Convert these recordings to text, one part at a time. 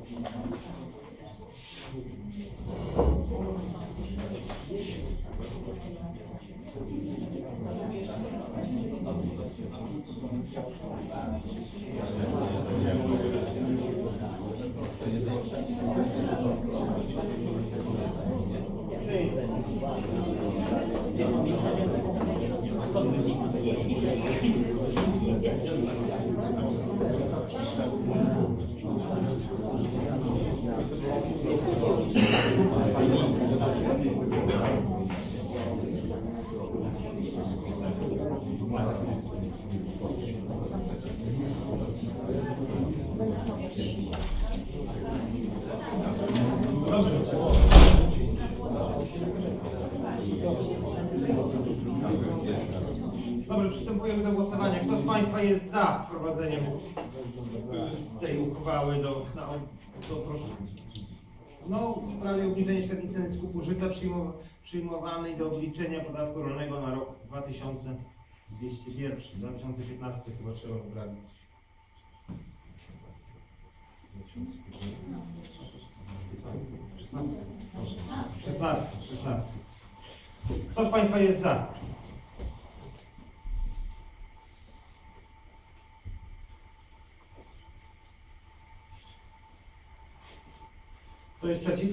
Dobrze, przystępujemy do głosowania. Kto z Państwa jest za wprowadzeniem tej uchwały do proszę. No, w sprawie obniżenia średniej ceny skupu żyta przyjmowanej do obliczenia podatku rolnego na rok 2015 chyba trzeba wybrać. 16. Kto z Państwa jest za? Kto jest przeciw?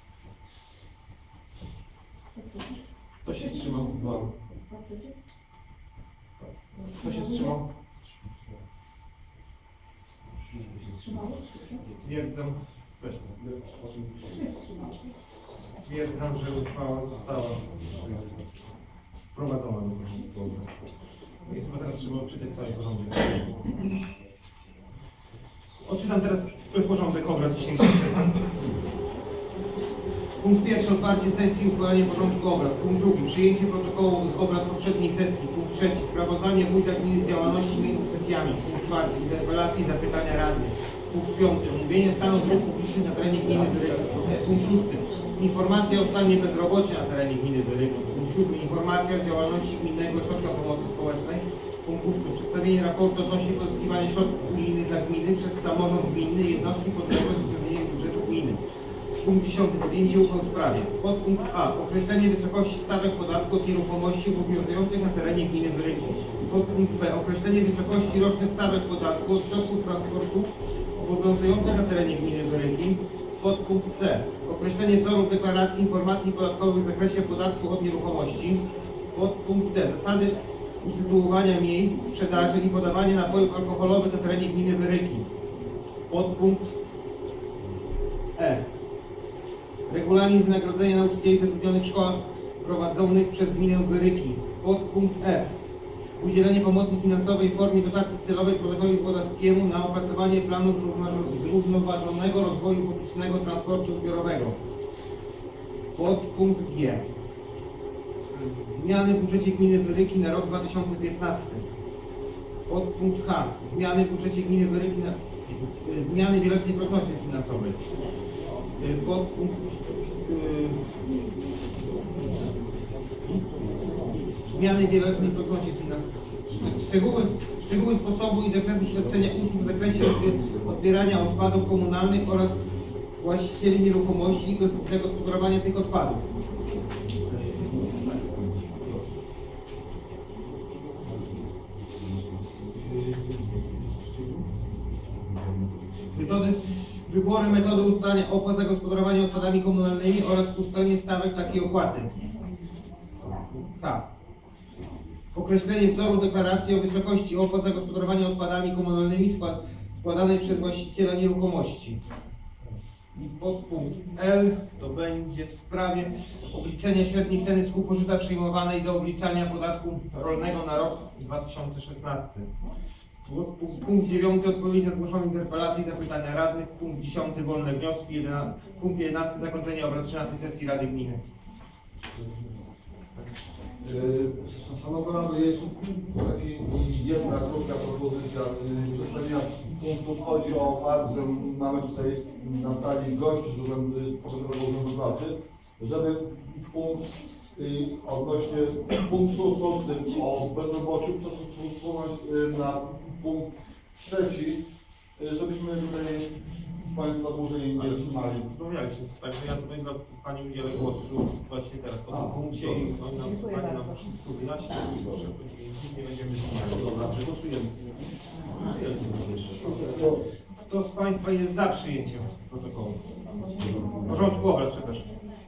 Kto się wstrzymał? Kto się wstrzymał? Stwierdzam, że uchwała została wprowadzona do porządku. I chyba teraz trzeba odczytać cały porządek. Odczytam teraz porządek obrad dzisiejszej sesji. Punkt pierwszy, otwarcie sesji, uchwalenie porządku obrad. Punkt drugi, przyjęcie protokołu z obrad poprzedniej sesji. Punkt trzeci, sprawozdanie wójta gminy z działalności między sesjami. Punkt czwarty, interpelacje i zapytania radnych. Punkt piąty, omówienie stanu dróg publicznych na terenie gminy Wyrybów. Punkt szósty, informacja o stanie bezrobocia na terenie gminy Wyrybów. Punkt siódmy, informacja o działalności Gminnego Ośrodka Pomocy Społecznej. Punkt ósmy, przedstawienie raportu odnośnie pozyskiwania środków unijnych dla gminy przez samorząd gminny i jednostki podległe zapewnieniem budżetu gminy. Punkt 10. Podjęcie uchwał w sprawie. Podpunkt A. Określenie wysokości stawek podatku od nieruchomości obowiązujących na terenie gminy Wyrybów. Podpunkt B. Określenie wysokości rocznych stawek podatku od środków transportu obowiązujących na terenie gminy Wyrybów. Podpunkt C. Określenie wzoru deklaracji informacji podatkowych w zakresie podatku od nieruchomości. Podpunkt D. Zasady usytuowania miejsc sprzedaży i podawania napojów alkoholowych na terenie gminy Wyryki. Podpunkt E. Regulamin wynagrodzenia nauczycieli zatrudnionych w szkołach prowadzonych przez gminę Wyryki. Podpunkt F. Udzielenie pomocy finansowej w formie dotacji celowej powiatowi podlaskiemu na opracowanie planu zrównoważonego rozwoju publicznego transportu zbiorowego. Podpunkt G. Zmiany w budżecie gminy Wyryki na rok 2015. Podpunkt H. Zmiany w budżecie gminy Wyryki na zmiany wieloletniej prognozy finansowej. Podpunkt zmiany wieloletniej prognozy finansowej. Szczegóły sposobu i zakresu świadczenia usług w zakresie odbierania odpadów komunalnych oraz właścicieli nieruchomości i zagospodarowania tych odpadów. Wybory metody ustalania opłat za gospodarowanie odpadami komunalnymi oraz ustalenie stawek takiej opłaty. K. Określenie wzoru deklaracji o wysokości opłat za gospodarowanie odpadami komunalnymi składanej przez właściciela nieruchomości. I podpunkt L to będzie w sprawie obliczenia średniej ceny skupu żyta przyjmowanej do obliczania podatku rolnego na rok 2016. Punkt 9. Odpowiedź na zgłoszone interpelacje i zapytania radnych. Punkt 10. Wolne wnioski. Punkt 11. Zakończenie obrad 13 sesji Rady Gminy. Szanowna Rado, jest jedna krótka propozycja przedstawienia punktów. Chodzi o fakt, że mamy tutaj na sali gości z Urzędu Pracy, żeby punkt odnośnie punktu 6 o bezrobociu przesunąć na punkt 3, żebyśmy tutaj Państwo dłużej nie trzymali. Rozmawialiśmy, także ja tutaj dla Pani udzielę głosu właśnie teraz po tym punkcie i Pani nam wszystko wyjaśni i proszę, później nie będziemy zmieniali. Dobra, głosujemy. Kto z Państwa jest za przyjęciem protokołu? W porządku obrad, przepraszam.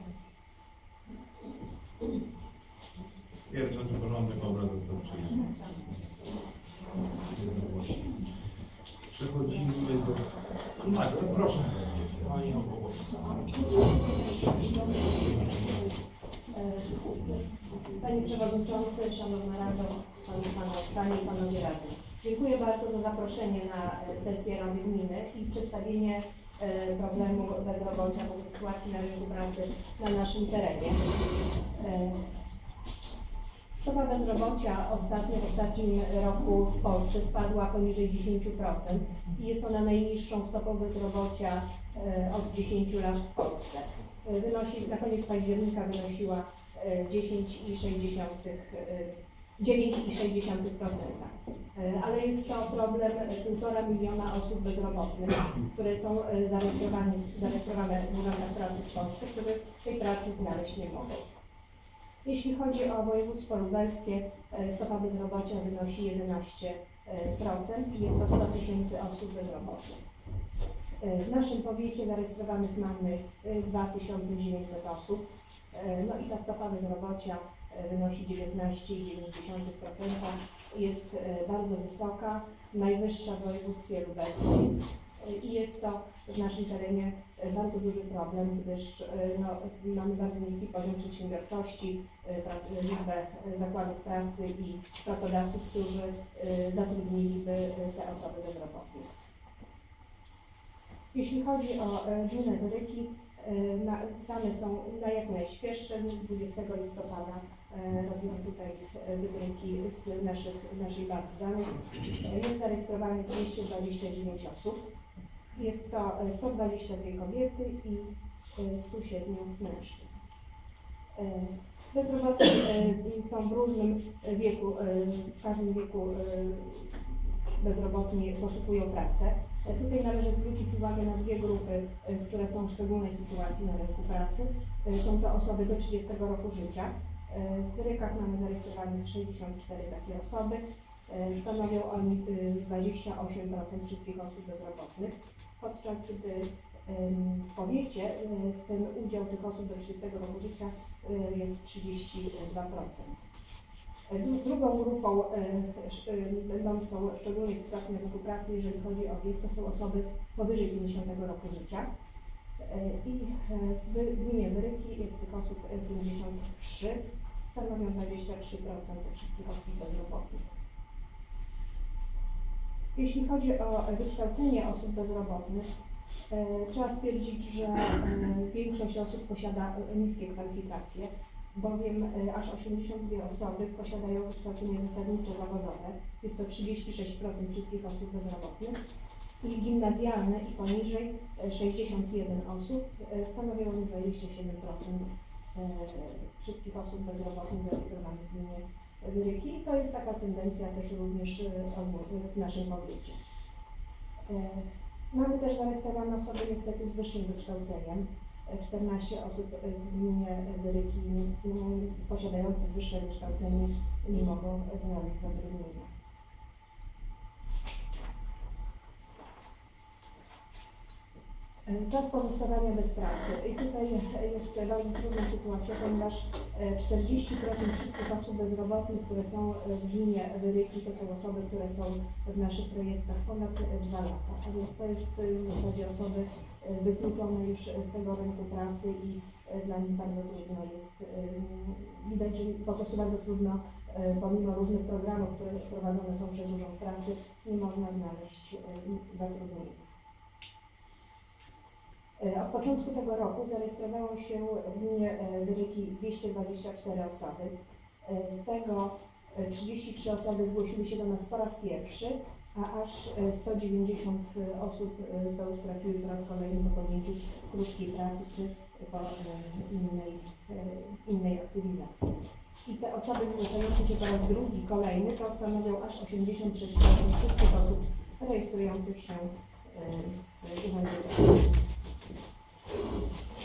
Stwierdzam, że porządek obrad jest do przyjęcia. Przechodzimy do... Tak, to proszę. Pani Panie Przewodniczący, Szanowna Rado, Panie i Panowie Radni. Dziękuję bardzo za zaproszenie na sesję Rady Gminy i przedstawienie problemu bezrobocia wobec sytuacji na rynku pracy na naszym terenie. Stopa bezrobocia w ostatnim roku w Polsce spadła poniżej 10% i jest ona najniższą stopą bezrobocia od 10 lat w Polsce. Na koniec października wynosiła 9,6%. Ale jest to problem 1,5 miliona osób bezrobotnych, które są zarejestrowane w urzędach pracy w Polsce, którzy tej pracy znaleźć nie mogą. Jeśli chodzi o województwo lubelskie, stopa bezrobocia wynosi 11% i jest to 100 000 osób bezrobotnych. W naszym powiecie zarejestrowanych mamy 2900 osób, no i ta stopa bezrobocia wynosi 19,9%. Jest bardzo wysoka, najwyższa w województwie lubelskim i jest to w naszym terenie bardzo duży problem, gdyż mamy bardzo niski poziom przedsiębiorczości, liczbę zakładów pracy i pracodawców, którzy zatrudniliby te osoby bezrobotne. Jeśli chodzi o gminę Wyryki, dane są jak najświeższe, z 20 listopada robimy tutaj wybryki z naszej bazy danych. Jest zarejestrowanych 229 osób. Jest to 122 kobiety i 107 mężczyzn. Bezrobotni są w różnym wieku, w każdym wieku bezrobotni poszukują pracy. Tutaj należy zwrócić uwagę na dwie grupy, które są w szczególnej sytuacji na rynku pracy. Są to osoby do 30 roku życia. W Wyrykach mamy zarejestrowanych 64 takie osoby. Stanowią oni 28% wszystkich osób bezrobotnych, podczas gdy w powiecie ten udział tych osób do 30 roku życia jest 32%. Drugą grupą będącą w szczególnej sytuacji na rynku pracy, jeżeli chodzi o wiek, to są osoby powyżej 50 roku życia. I w gminie Wyryki jest tych osób 53, stanowią 23% wszystkich osób bezrobotnych. Jeśli chodzi o wykształcenie osób bezrobotnych, trzeba stwierdzić, że większość osób posiada niskie kwalifikacje, bowiem aż 82 osoby posiadają wykształcenie zasadniczo-zawodowe. Jest to 36% wszystkich osób bezrobotnych. I gimnazjalne i poniżej 61 osób, stanowią 27% wszystkich osób bezrobotnych zarejestrowanych w gminie Wyryki. I to jest taka tendencja też również w naszym powiecie. Mamy też zarejestrowane osoby niestety z wyższym wykształceniem. 14 osób w gminie Wyryki posiadających wyższe wykształcenie nie mogą znaleźć zatrudnienia. Czas pozostawania bez pracy. I tutaj jest bardzo trudna sytuacja, ponieważ 40% wszystkich osób bezrobotnych, które są w gminie Wyryki, to są osoby, które są w naszych rejestrach ponad 2 lata. A więc to jest w zasadzie osoby wykluczone już z tego rynku pracy i dla nich bardzo trudno jest, widać, że po prostu bardzo trudno, pomimo różnych programów, które prowadzone są przez Urząd Pracy, nie można znaleźć zatrudnienia. Od początku tego roku zarejestrowało się w gminie Wyryki 224 osoby. Z tego 33 osoby zgłosiły się do nas po raz pierwszy, a aż 190 osób to już trafiły po raz kolejny po podjęciu krótkiej pracy czy po innej aktywizacji. I te osoby zgłaszające się po raz drugi, kolejny, to stanowią aż 86% wszystkich osób rejestrujących się w Urzędzie Pracy.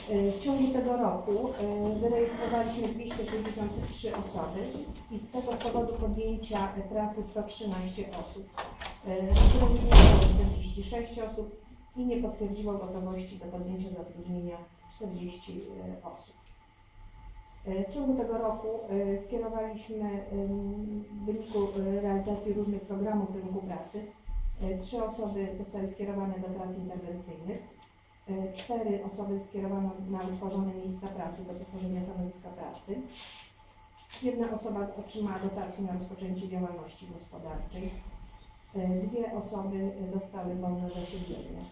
W ciągu tego roku wyrejestrowaliśmy 263 osoby i z tego powodu podjęcia pracy 113 osób. Zrezygnowało 46 osób i nie potwierdziło gotowości do podjęcia zatrudnienia 40 osób. W ciągu tego roku skierowaliśmy w wyniku realizacji różnych programów rynku pracy 3 osoby zostały skierowane do prac interwencyjnych, 4 osoby skierowano na utworzone miejsca pracy, doposażenia stanowiska pracy. 1 osoba otrzymała dotację na rozpoczęcie działalności gospodarczej. 2 osoby dostały bon na zasiedlenie.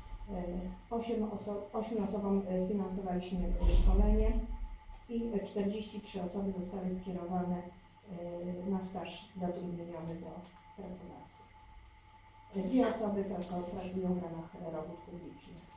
8 osobom sfinansowaliśmy szkolenie i 43 osoby zostały skierowane na staż zatrudnieniowy do pracodawców. 2 osoby pracują w ramach robót publicznych.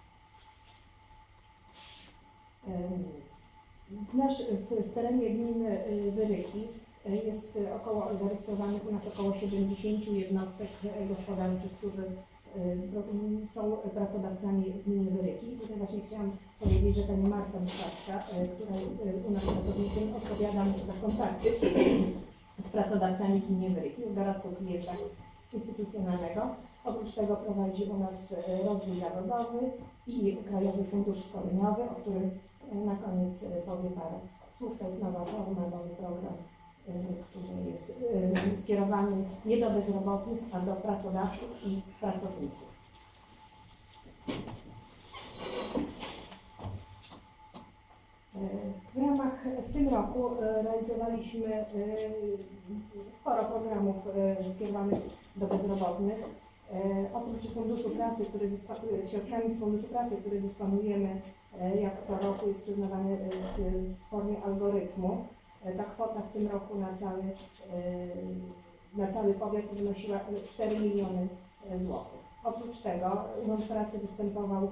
W terenie gminy Wyryki jest zarejestrowanych u nas około 70 jednostek gospodarczych, którzy są pracodawcami gminy Wyryki. Tutaj właśnie chciałam powiedzieć, że pani Marta Bukacka, która jest u nas pracownikiem, odpowiada za kontakty z pracodawcami z gminy Wyryki, jest doradcą klienta instytucjonalnego. Oprócz tego prowadzi u nas rozwój zawodowy i Krajowy Fundusz Szkoleniowy, o którym na koniec powie parę słów. To jest nowa forma, nowy program, który jest skierowany nie do bezrobotnych, a do pracodawców i pracowników. W tym roku realizowaliśmy sporo programów skierowanych do bezrobotnych. Oprócz Funduszu Pracy, środkami z Funduszu Pracy, który dysponujemy jak co roku, jest przyznawany w formie algorytmu. Ta kwota w tym roku na cały powiat wynosiła 4 miliony złotych. Oprócz tego Urząd Pracy występował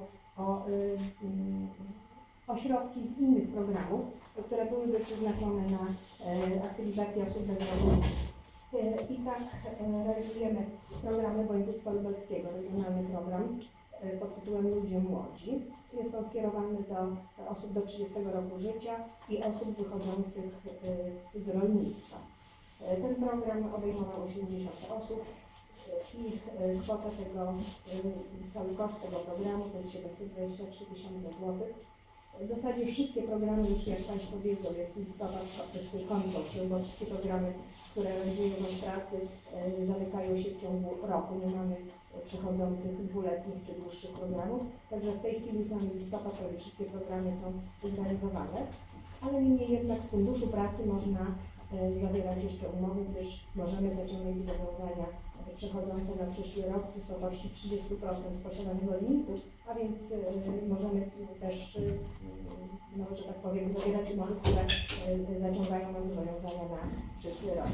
o środki z innych programów, które byłyby przeznaczone na aktywizację osób bezrobotnych. I tak realizujemy programy województwa lubelskiego, regionalny program pod tytułem Ludzie Młodzi. Jest on skierowany do osób do 30 roku życia i osób wychodzących z rolnictwa. Ten program obejmował 80 osób i kwota cały koszt tego programu to jest 723 000 złotych. W zasadzie wszystkie programy już, jak Państwo wiedzą, jest listopad, kończą się, bo wszystkie programy, które realizuje Urząd Pracy, zamykają się w ciągu roku. Nie mamy przychodzących dwuletnich czy dłuższych programów. Także w tej chwili już mamy listopad, prawie wszystkie programy są zrealizowane. Ale niemniej jednak z Funduszu Pracy można zawierać jeszcze umowy, gdyż możemy zaciągnąć zobowiązania przechodzące na przyszły rok w wysokości 30% posiadanego limitu, a więc możemy też, że tak powiem, zawierać umowy, które zaciągają nam zobowiązania na przyszły rok.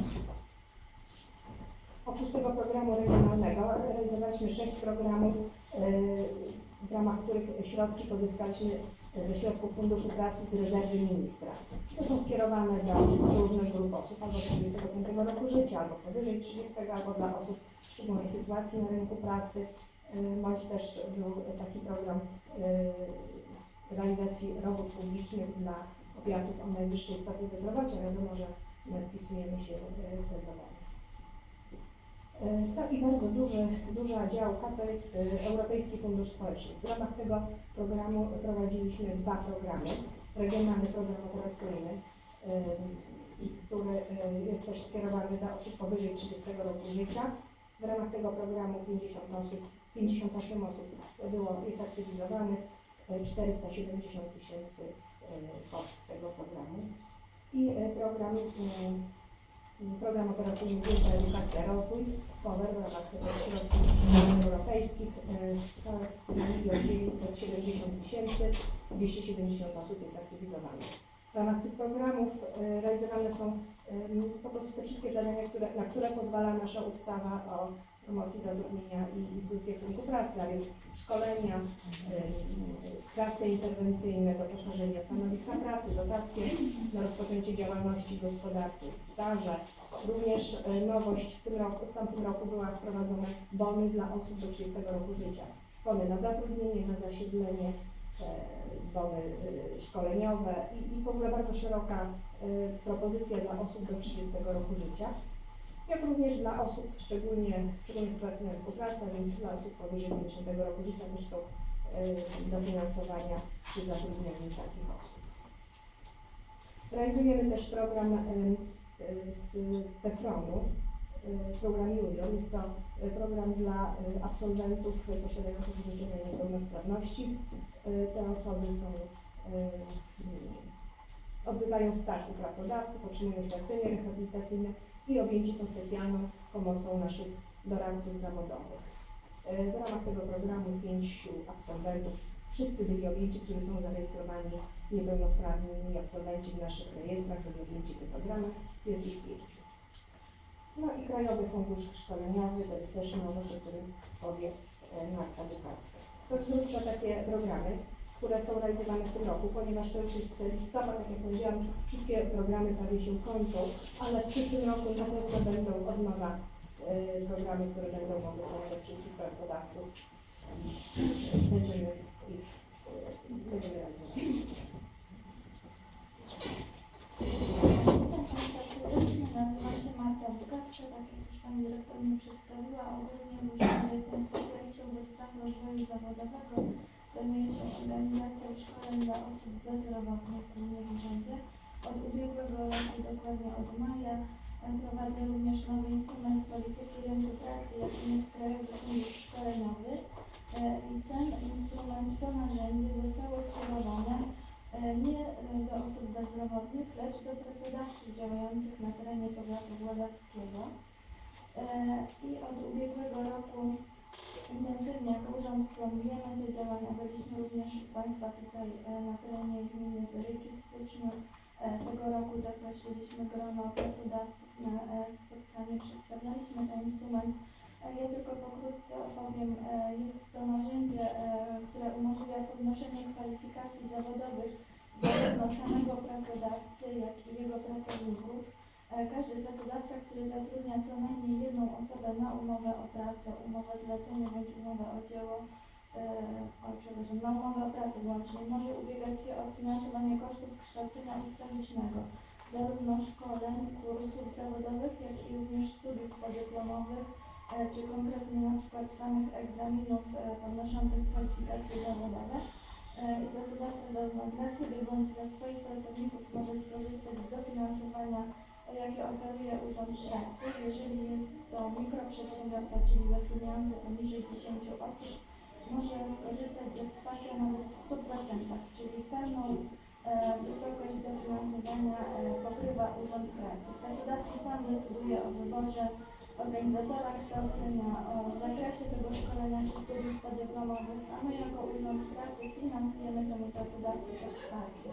Oprócz tego programu regionalnego realizowaliśmy 6 programów, w ramach których środki pozyskaliśmy ze środków Funduszu Pracy z rezerwy ministra. To są skierowane do różnych grup osób, albo 35 roku życia, albo powyżej 30, albo dla osób w szczególnej sytuacji na rynku pracy, bądź też był taki program realizacji robót publicznych dla powiatów o najwyższej stopie bezrobocia. Wiadomo, że my wpisujemy się w te zadania. Taki bardzo duża działka to jest Europejski Fundusz Społeczny. W ramach tego programu prowadziliśmy 2 programy. Regionalny program operacyjny, który jest też skierowany dla osób powyżej 30 roku życia. W ramach tego programu 58 osób jest aktywizowanych, 470 000 koszt tego programu. I program operacyjny Wiedza, Edukacja, Rozwój, POWER w ramach środków europejskich, to jest 1 970 000, 270 osób jest aktywizowanych. W ramach tych programów realizowane są po prostu te wszystkie zadania, na które pozwala nasza ustawa o promocji zatrudnienia i instytucjach rynku pracy, a więc szkolenia, prace interwencyjne, doposażenia stanowiska pracy, dotacje na rozpoczęcie działalności gospodarczej, staże. Również nowość w tamtym roku była wprowadzone bony dla osób do 30 roku życia. Bony na zatrudnienie, na zasiedlenie, bony szkoleniowe i w ogóle bardzo szeroka propozycja dla osób do 30 roku życia, jak również dla osób szczególnie sytuacyjnych po pracy, a więc dla osób powyżej 50 roku życia też są dofinansowania przy zatrudnianiu takich osób. Realizujemy też program z PFRON-u, program Junior. Jest to program dla absolwentów posiadających orzeczenia niepełnosprawności. Te osoby odbywają staż u pracodawców, otrzymują świadczenie rehabilitacyjne i objęci są specjalną pomocą naszych doradców zawodowych. W ramach tego programu 5 absolwentów, wszyscy byli objęci, którzy są zarejestrowani niepełnosprawni absolwenci w naszych rejestrach, byli objęci tym programem, jest ich 5. No i Krajowy Fundusz Szkoleniowy, to jest też nowość, o którym powie Marta Dukacka. To z grubsza takie programy, które są realizowane w tym roku, ponieważ to już jest listopad, tak jak powiedziałam, wszystkie programy prawie się kończą, ale w przyszłym roku na pewno będą od nowa programy, które będą mogły wspomagać wszystkich pracodawców. Będziemy realizować. Nazywam się Marta Dukacka, tak jak już Pani Dyrektor mnie przedstawiła. Ogólnie jestem specjalistą do spraw rozwoju zawodowego. Zajmuję się organizacją szkoleń dla osób bezrobotnych w gminie w urzędzie. Od ubiegłego roku, dokładnie od maja, prowadzę również nowy instrument polityki rynku pracy, jakim jest Krajowy Fundusz Szkoleniowy. I ten instrument, to narzędzie zostało skierowane nie do osób bezrobotnych, lecz do pracodawców działających na terenie powiatu władawskiego. I od ubiegłego roku intensywnie jako urząd planujemy te działania. Byliśmy również u Państwa tutaj na terenie gminy Wyryki w styczniu tego roku. Zaprosiliśmy grono pracodawców na spotkanie, przedstawialiśmy ten instrument. Ja tylko pokrótce opowiem. Jest to narzędzie, które umożliwia podnoszenie kwalifikacji zawodowych zarówno samego pracodawcy, jak i jego pracowników. Każdy pracodawca, który zatrudnia co najmniej jedną osobę na umowę o pracę, umowę zlecenia bądź umowę o dzieło, na umowę o pracę włącznie, może ubiegać się o finansowanie kosztów kształcenia ustawicznego, zarówno szkoleń, kursów zawodowych, jak i również studiów podyplomowych, czy konkretnie na przykład samych egzaminów podnoszących kwalifikacje zawodowe. I pracodawca zarówno dla siebie bądź dla swoich pracowników może skorzystać z dofinansowania, jakie oferuje Urząd Pracy. Jeżeli jest to mikroprzedsiębiorca, czyli zatrudniający poniżej 10 osób, może skorzystać ze wsparcia nawet w 100%, czyli pełną wysokość dofinansowania pokrywa Urząd Pracy. Pracodawca sam decyduje o wyborze organizatora kształcenia, o zakresie tego szkolenia czy studiów podyplomowych, a my jako Urząd Pracy finansujemy temu pracodawcy to wsparcie.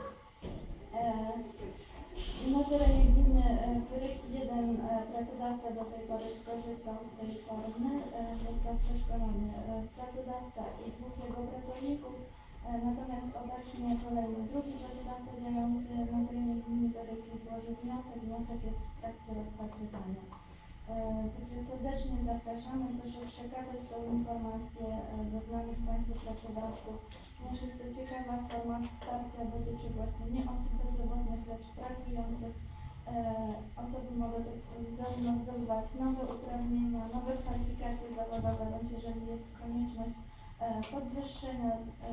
Na terenie gminy Wyryki jeden pracodawca do tej pory skorzystał z tej formy, został przeszkolony pracodawca i 2 jego pracowników, natomiast obecnie kolejny drugi pracodawca działający na terenie gminy Wyryki złożył wniosek. Wniosek jest w trakcie rozpatrywania. Także serdecznie zapraszamy, proszę przekazać tą informację do znanych Państwu pracodawców, ponieważ jest to ciekawa forma wsparcia, dotyczy właśnie nie osób bezrobotnych, lecz pracujących. Osoby mogą zarówno zdobywać nowe uprawnienia, nowe kwalifikacje zawodowe, bądź jeżeli jest konieczność podwyższenia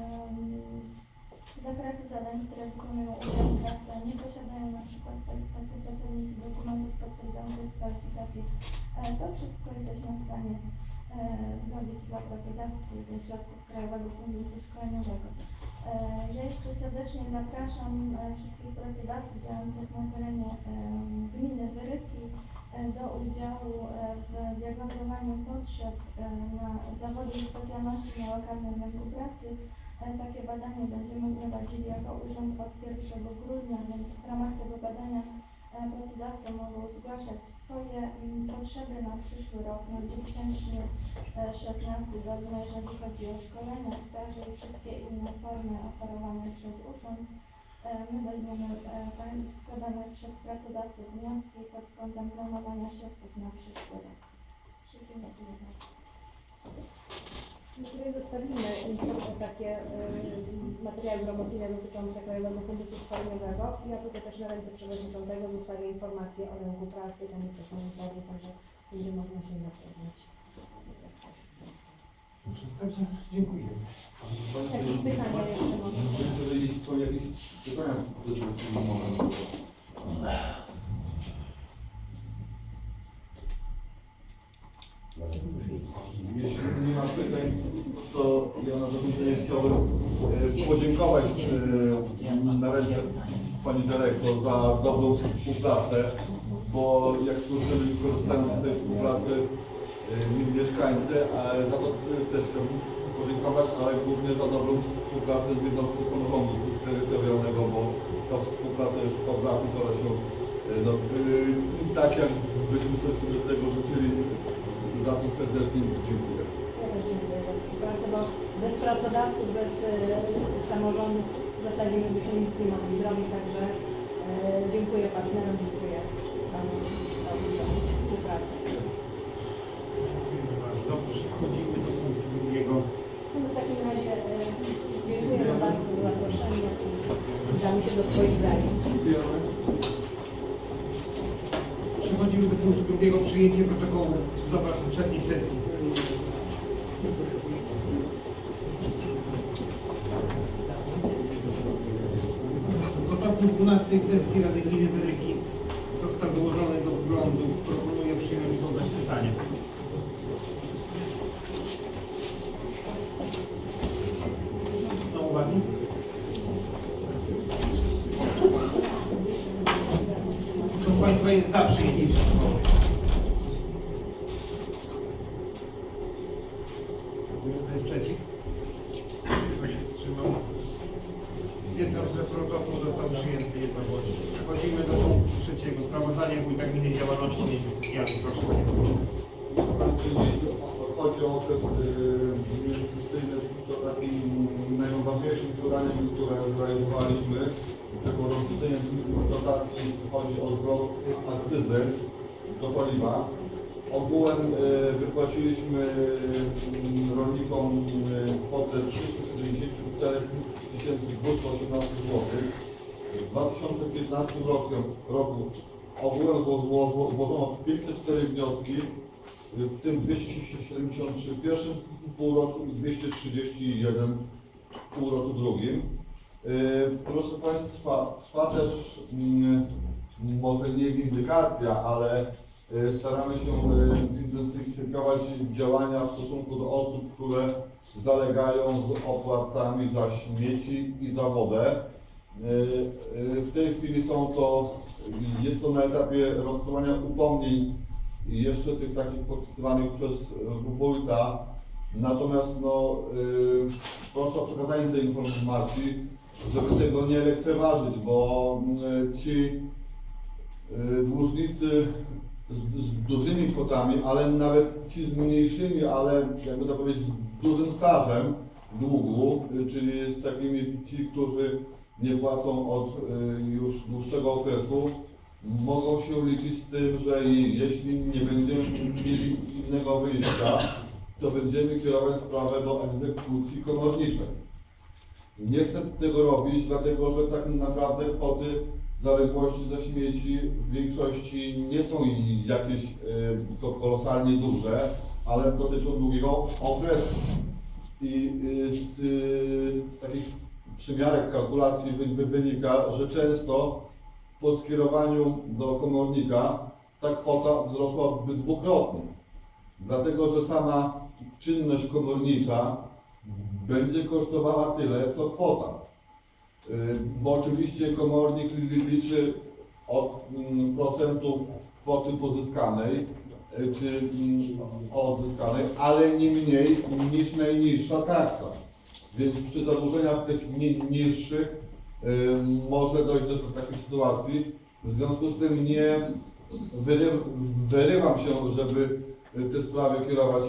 zakresu zadań, które wykonują pracodawcy, nie posiadają na przykład tacy pracownicy dokumentów potwierdzających kwalifikacje. To wszystko jesteśmy w stanie zrobić dla pracodawcy ze środków Krajowego Funduszu Szkoleniowego. Ja jeszcze serdecznie zapraszam wszystkich pracodawców działających na terenie gminy Wyryki do udziału w diagnozowaniu potrzeb na zawody i specjalności na lokalnym rynku pracy. Takie badanie będziemy prowadzili jako urząd od 1 grudnia, więc w ramach tego badania pracodawcy mogą zgłaszać swoje potrzeby na przyszły rok, na 2016, zarówno jeżeli chodzi o szkolenia, staże i wszystkie inne formy oferowane przez urząd. My weźmiemy składane przez pracodawców wnioski pod kątem planowania środków na przyszły rok. Tutaj zostawimy takie materiały materiału promocyjne dotyczące Krajowego Funduszu Szkoleniowego. Ja tutaj też na ręce przewodniczącego zostawię informację o rynku pracy, tam jest też monitoring, także będzie można się zapoznać. Także dziękuję. Jakieś pytania jeszcze może? Jeżeli są jakieś pytania, to moment. Jeśli nie ma pytań, to ja na zakończenie chciałbym podziękować na ręce Pani Dyrektor za dobrą współpracę, bo jak słyszymy, korzystają z tej współpracy mieszkańcy, a za to też chciałbym podziękować, ale głównie za dobrą współpracę z jednostką samorządu terytorialnego, bo ta współpraca już od lat udziela się tak, jak byśmy sobie tego życzyli. Za to serdecznie dziękuję. Ja też dziękuję za współpracę, bo bez pracodawców, bez samorządów w zasadzie my byśmy nic nie mogli zrobić, także dziękuję partnerom, dziękuję Panu za współpracę. Dziękuję bardzo. Przechodzimy do punktu drugiego. No w takim razie dziękuję bardzo za zaproszenie i damy się do swoich zajęć. Dziękujemy. Przechodzimy do punktu drugiego, przyjęcie protokołu z obrad poprzedniej sesji. Protokół 12 sesji Rady Gminy Wydryki został wyłożony do wglądu. Proponuję przyjąć bez pytania. Są uwagi? Kto z Państwa jest za przyjęciem protokołu? Kto jest przeciw? Kto się wstrzymał? Stwierdzam, że protokół został przyjęty jednogłośnie. Przechodzimy do punktu trzeciego. Sprawozdanie Wójta Gminy z działalności między sesjami. Proszę Panie Wójcie. Jeśli chodzi o okres inwestycyjny, to takim najważniejszym zadaniem, które zrealizowaliśmy, jako rozliczenie dotacji, chodzi o zwrot akcyzy do paliwa. Ogółem wypłaciliśmy rolnikom kwotę 374 218 zł. W 2015 roku ogółem złożono 504 wnioski, w tym 273 w pierwszym półroczu i 231 w półroczu drugim. Proszę Państwa, trwa też może nie windykacja, ale staramy się intensyfikować działania w stosunku do osób, które zalegają z opłatami za śmieci i za wodę. W tej chwili jest to na etapie rozsyłania upomnień i jeszcze tych takich podpisywanych przez wójta. Natomiast proszę o przekazanie tej informacji, żeby tego nie lekceważyć, bo ci dłużnicy z dużymi kwotami, ale nawet ci z mniejszymi, ale jakby to powiedzieć, z dużym stażem długu, czyli z takimi ci, którzy nie płacą od już dłuższego okresu, mogą się liczyć z tym, że jeśli nie będziemy mieli innego wyjścia, to będziemy kierować sprawę do egzekucji komorniczej. Nie chcę tego robić, dlatego że tak naprawdę kwoty zaległości za śmieci w większości nie są jakieś kolosalnie duże, ale dotyczą długiego okresu. I z takich przymiarek kalkulacji wynika, że często po skierowaniu do komornika ta kwota wzrosłaby dwukrotnie. Dlatego, że sama czynność komornicza będzie kosztowała tyle, co kwota. Bo oczywiście komornik liczy od procentu kwoty pozyskanej czy odzyskanej, ale nie mniej niż najniższa taksa. Więc przy zadłużeniach tych niższych może dojść do takiej sytuacji. W związku z tym nie wyrywam się, żeby te sprawy kierować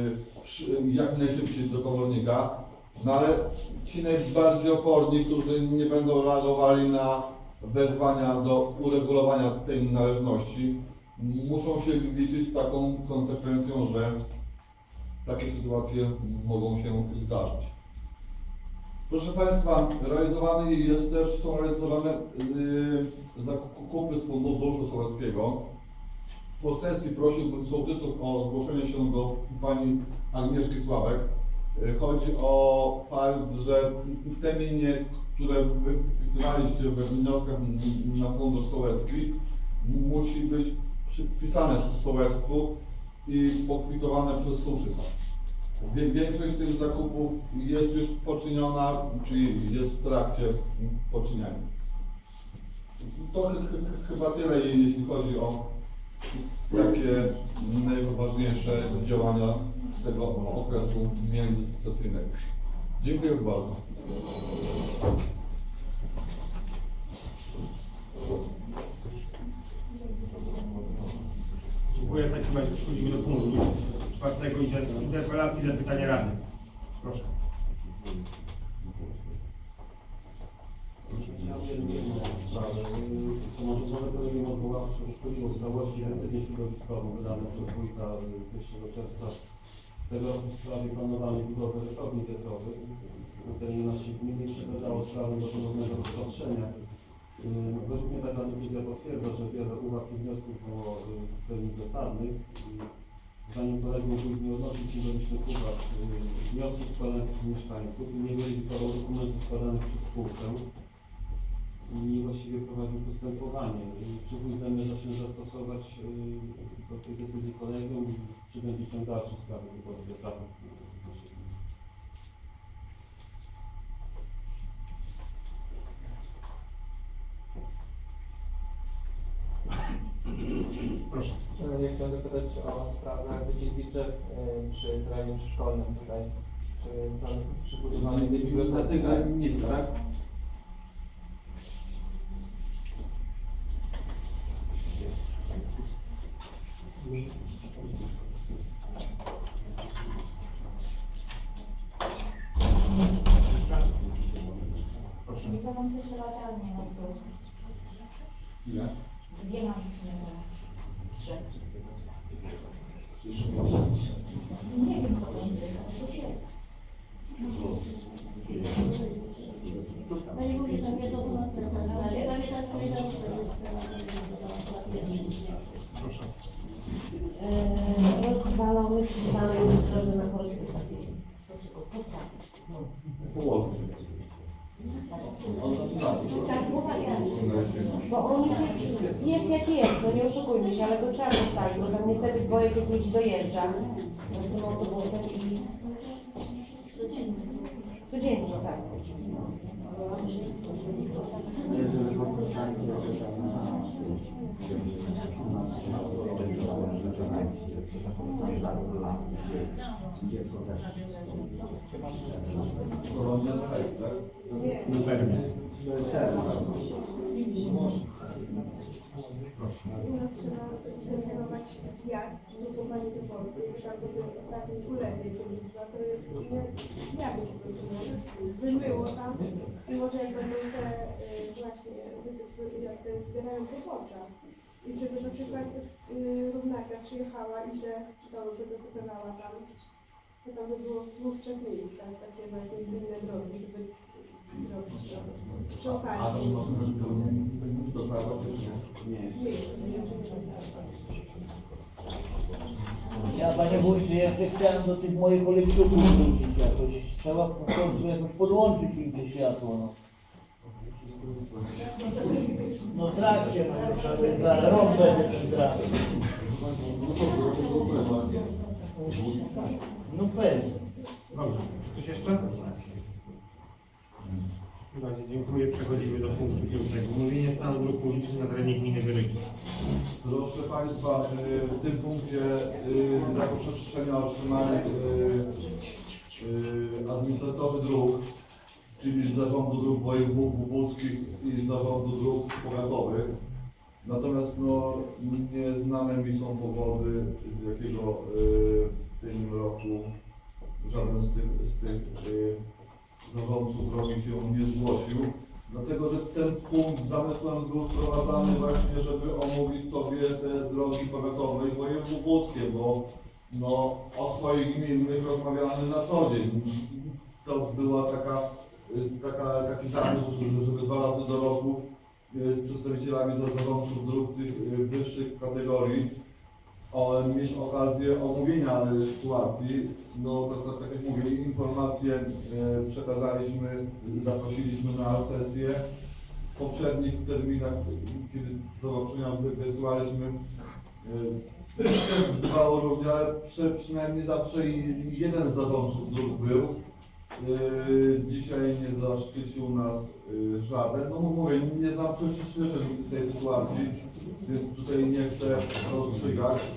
jak najszybciej do komornika, no ale ci najbardziej oporni, którzy nie będą reagowali na wezwania do uregulowania tej należności, muszą się liczyć z taką konsekwencją, że takie sytuacje mogą się zdarzyć. Proszę Państwa, są realizowane zakupy z Funduszu Sołeckiego. Po sesji prosiłbym sołtysów o zgłoszenie się do pani Agnieszki Sławek. Chodzi o fakt, że te linie, które wy wpisywaliście we wnioskach na Fundusz Sołecki, musi być przypisane sołectwu i pokwitowane przez sołtysa. Większość tych zakupów jest już poczyniona, czyli jest w trakcie poczyniania. To chyba tyle, jeśli chodzi o takie najważniejsze działania z tego okresu międzysesyjnego. Dziękuję bardzo. Dziękuję. W takim razie przechodzimy do punktu 4. Interpelacji i zapytania Rady. Proszę. Samorządowe program odwoławcze uszkodziło w całości decyzję środowiskową wydaną przez wójta 1 czerwca tego roku w sprawie planowanej budowy elektrowni wiatrowych. Na terenie naszej gminy przekazało sprawę do ponownego rozpatrzenia. Według mnie taka decyzja potwierdza, że wiele uwag i wniosków było w pełni zasadnych. Zanim kolegów wójt nie odnosił się do licznych uwag, wniosków składanych przez mieszkańców i nie weryfikował dokumentów składanych przez spółkę i właściwie prowadził postępowanie. Czy wójt zamierza się zastosować do tej decyzji kolegium, czy będzie się dalszy w sprawie wyboru wiatraków? Proszę. Ja chciałem zapytać o sprawę wycieki drzew przy terenie przyszkolnym tutaj, przy budowaniu tej biblioteki. Na tych granicach, tak? Proszę. Nie będą też latarnie na stół. Ile? 2 mam strzel. Nie wiem co to jest. Panie Wójcie, tam jedno pomocy, ale pamiętam, Proszę. Rozwalony, wpisany już w drodze na polskie. Połowę. Tak, bo on już jest jaki jest, no nie oszukujmy się, ale to trzeba postawić, bo tam niestety dwoje tych ludzi dojeżdża tym autobusem i codziennie, tak. Zupełnie. U nas trzeba zorganizować zjazd grupowanie do Polski, tam po tym ostatnim ulewie, to jest jakoś po prostu wymyło tam i może jak będą te właśnie jak te zbierają popocza i żeby na przykład równaka przyjechała i że by zasypywała tam, to tam by było w 2-3 miejscach takie właśnie inne drogi, żeby zrobić to. Przy okazji. Ja, panie wójcie, jeszcze chciałem do tych moich kolektorów wrócić jakoś. Trzeba po prostu jakoś podłączyć im to światło, no. No w trakcie, no, za rok będę w tym trakcie. No pewnie. Dobrze. Ktoś jeszcze? W razie dziękuję. Przechodzimy do punktu 5. Omówienie stanu dróg publicznych na terenie gminy Wyryki. Proszę Państwa, w tym punkcie zapotrzebowania otrzymali administratorzy dróg, czyli z Zarządu Dróg Wojewódzkich i z Zarządu Dróg Powiatowych. Natomiast no, nieznane mi są powody, z jakiego w tym roku żaden z tych zarządców drogi się nie zgłosił. Dlatego, że ten punkt zamysłem był wprowadzany właśnie, żeby omówić sobie te drogi powiatowe i wojewódzkie, bo no, o swoich gminnych rozmawiamy na co dzień. To była taka taki zamysł, żeby 2 razy do roku z przedstawicielami zarządców dróg tych wyższych kategorii mieć okazję omówienia sytuacji. No tak jak mówię, informacje przekazaliśmy, zaprosiliśmy na sesję. W poprzednich terminach, kiedy zobaczenia wysyłaliśmy, bywało różnie, ale przynajmniej zawsze jeden z zarządców dróg był. Dzisiaj nie zaszczycił nas żaden. No mówię, nie znam przyczyn tej sytuacji, więc tutaj nie chcę rozstrzygać.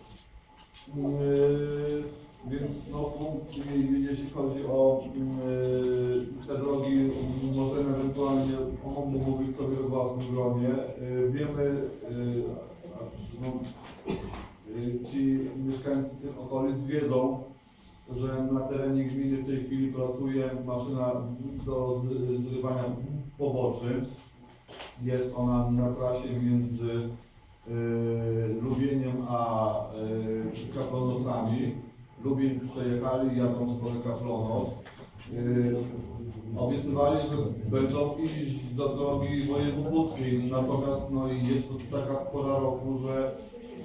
Więc no, jeśli chodzi o te drogi, możemy ewentualnie omówić sobie we własnym gronie. Wiemy, no, ci mieszkańcy tych okolic wiedzą, że na terenie gminy w tej chwili pracuje maszyna do zrywania poboczy. Jest ona na trasie między Lubieniem a Kaplonosami. Lubień przejechali, jadą w stronę Kaplonos. Obiecywali, że będą iść do drogi wojewódzkiej, natomiast no, jest to taka pora roku, że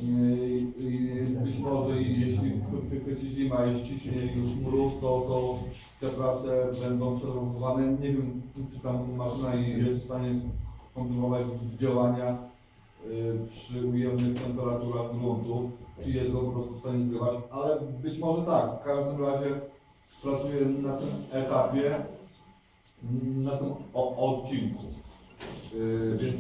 być może jeśli chwyci zima i ściśnie już mróz, to te prace będą przerwane. Nie wiem, czy tam maszyna jest w stanie kontynuować działania przy ujemnych temperaturach gruntu, czy jest go po prostu w stanie zrywać, ale być może tak. W każdym razie pracuję na tym etapie, na tym odcinku. Więc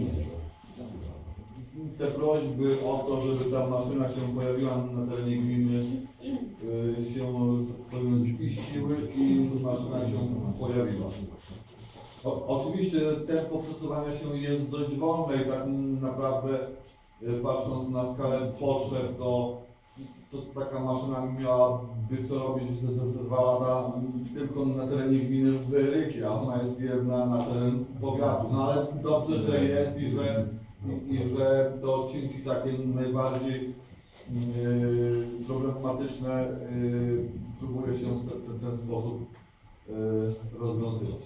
te prośby o to, żeby ta maszyna się pojawiła na terenie gminy, się ziściły i maszyna się pojawiła. Oczywiście tempo przesuwania się jest dość wolne i tak naprawdę, patrząc na skalę potrzeb, to taka maszyna miałaby co robić ze 2 lata tylko na terenie gminy w Rycie, a ona jest jedna na teren powiatu. No ale dobrze, że jest i że te odcinki takie najbardziej problematyczne próbuje się w ten sposób rozwiązywać.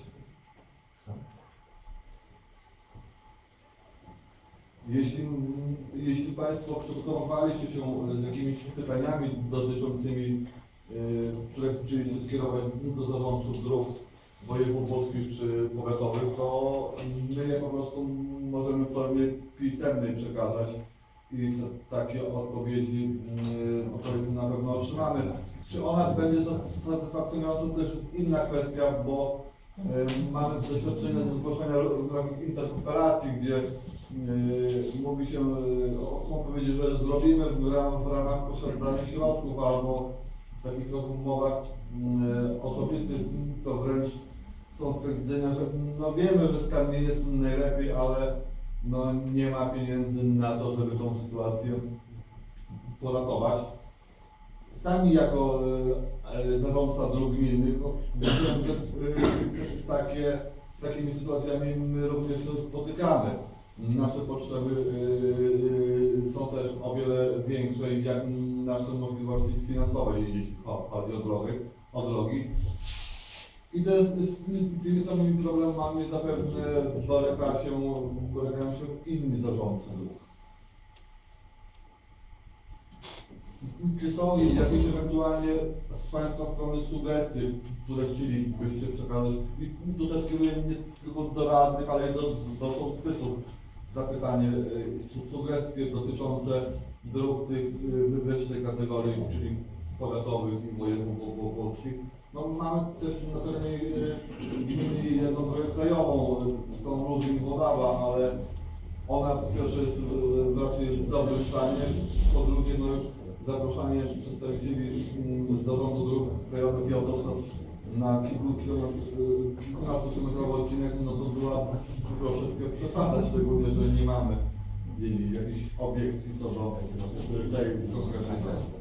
Jeśli Państwo przygotowaliście się z jakimiś pytaniami dotyczącymi, które chcieliście skierować do zarządców dróg wojewódzkich czy powiatowych, to my je po prostu możemy w formie pisemnej przekazać i takie odpowiedzi na pewno otrzymamy. Czy ona będzie satysfakcjonująca, to też jest inna kwestia, bo mamy doświadczenie ze zgłoszenia w ramach interpelacji, gdzie mówi się, chcą powiedzieć, że zrobimy w ramach posiadania środków albo w takich rozmowach osobistych, to wręcz są stwierdzenia, że no wiemy, że tam nie jest najlepiej, ale no nie ma pieniędzy na to, żeby tą sytuację poratować. Sami jako zarządca dróg gminnych, no, myślę, że z takimi sytuacjami my również się spotykamy. Nasze potrzeby są też o wiele większe jak nasze możliwości finansowe, jeśli chodzi o drogi. I tymi samymi problemami zapewne borykają się inni zarządcy dróg. Czy są jakieś ewentualnie z Państwa strony sugestie, które chcielibyście przekazać? I tu też kieruję nie tylko do radnych, ale i do sołtysów zapytanie, sugestie dotyczące dróg tych wyższej kategorii, czyli powiatowych i wojewódzkich. No, mamy też na terenie gminy jedną drogę krajową, tą Lublin-Wodawa, ale ona po pierwsze jest raczej w dobrym stanie, po drugie no już zaproszenie przedstawicieli zarządu dróg krajowych i autostrad na kilkunastokilometrowy odcinek, no to była troszeczkę przesada, szczególnie, że nie mamy jakichś obiekcji co do tej konkretnej kwestii.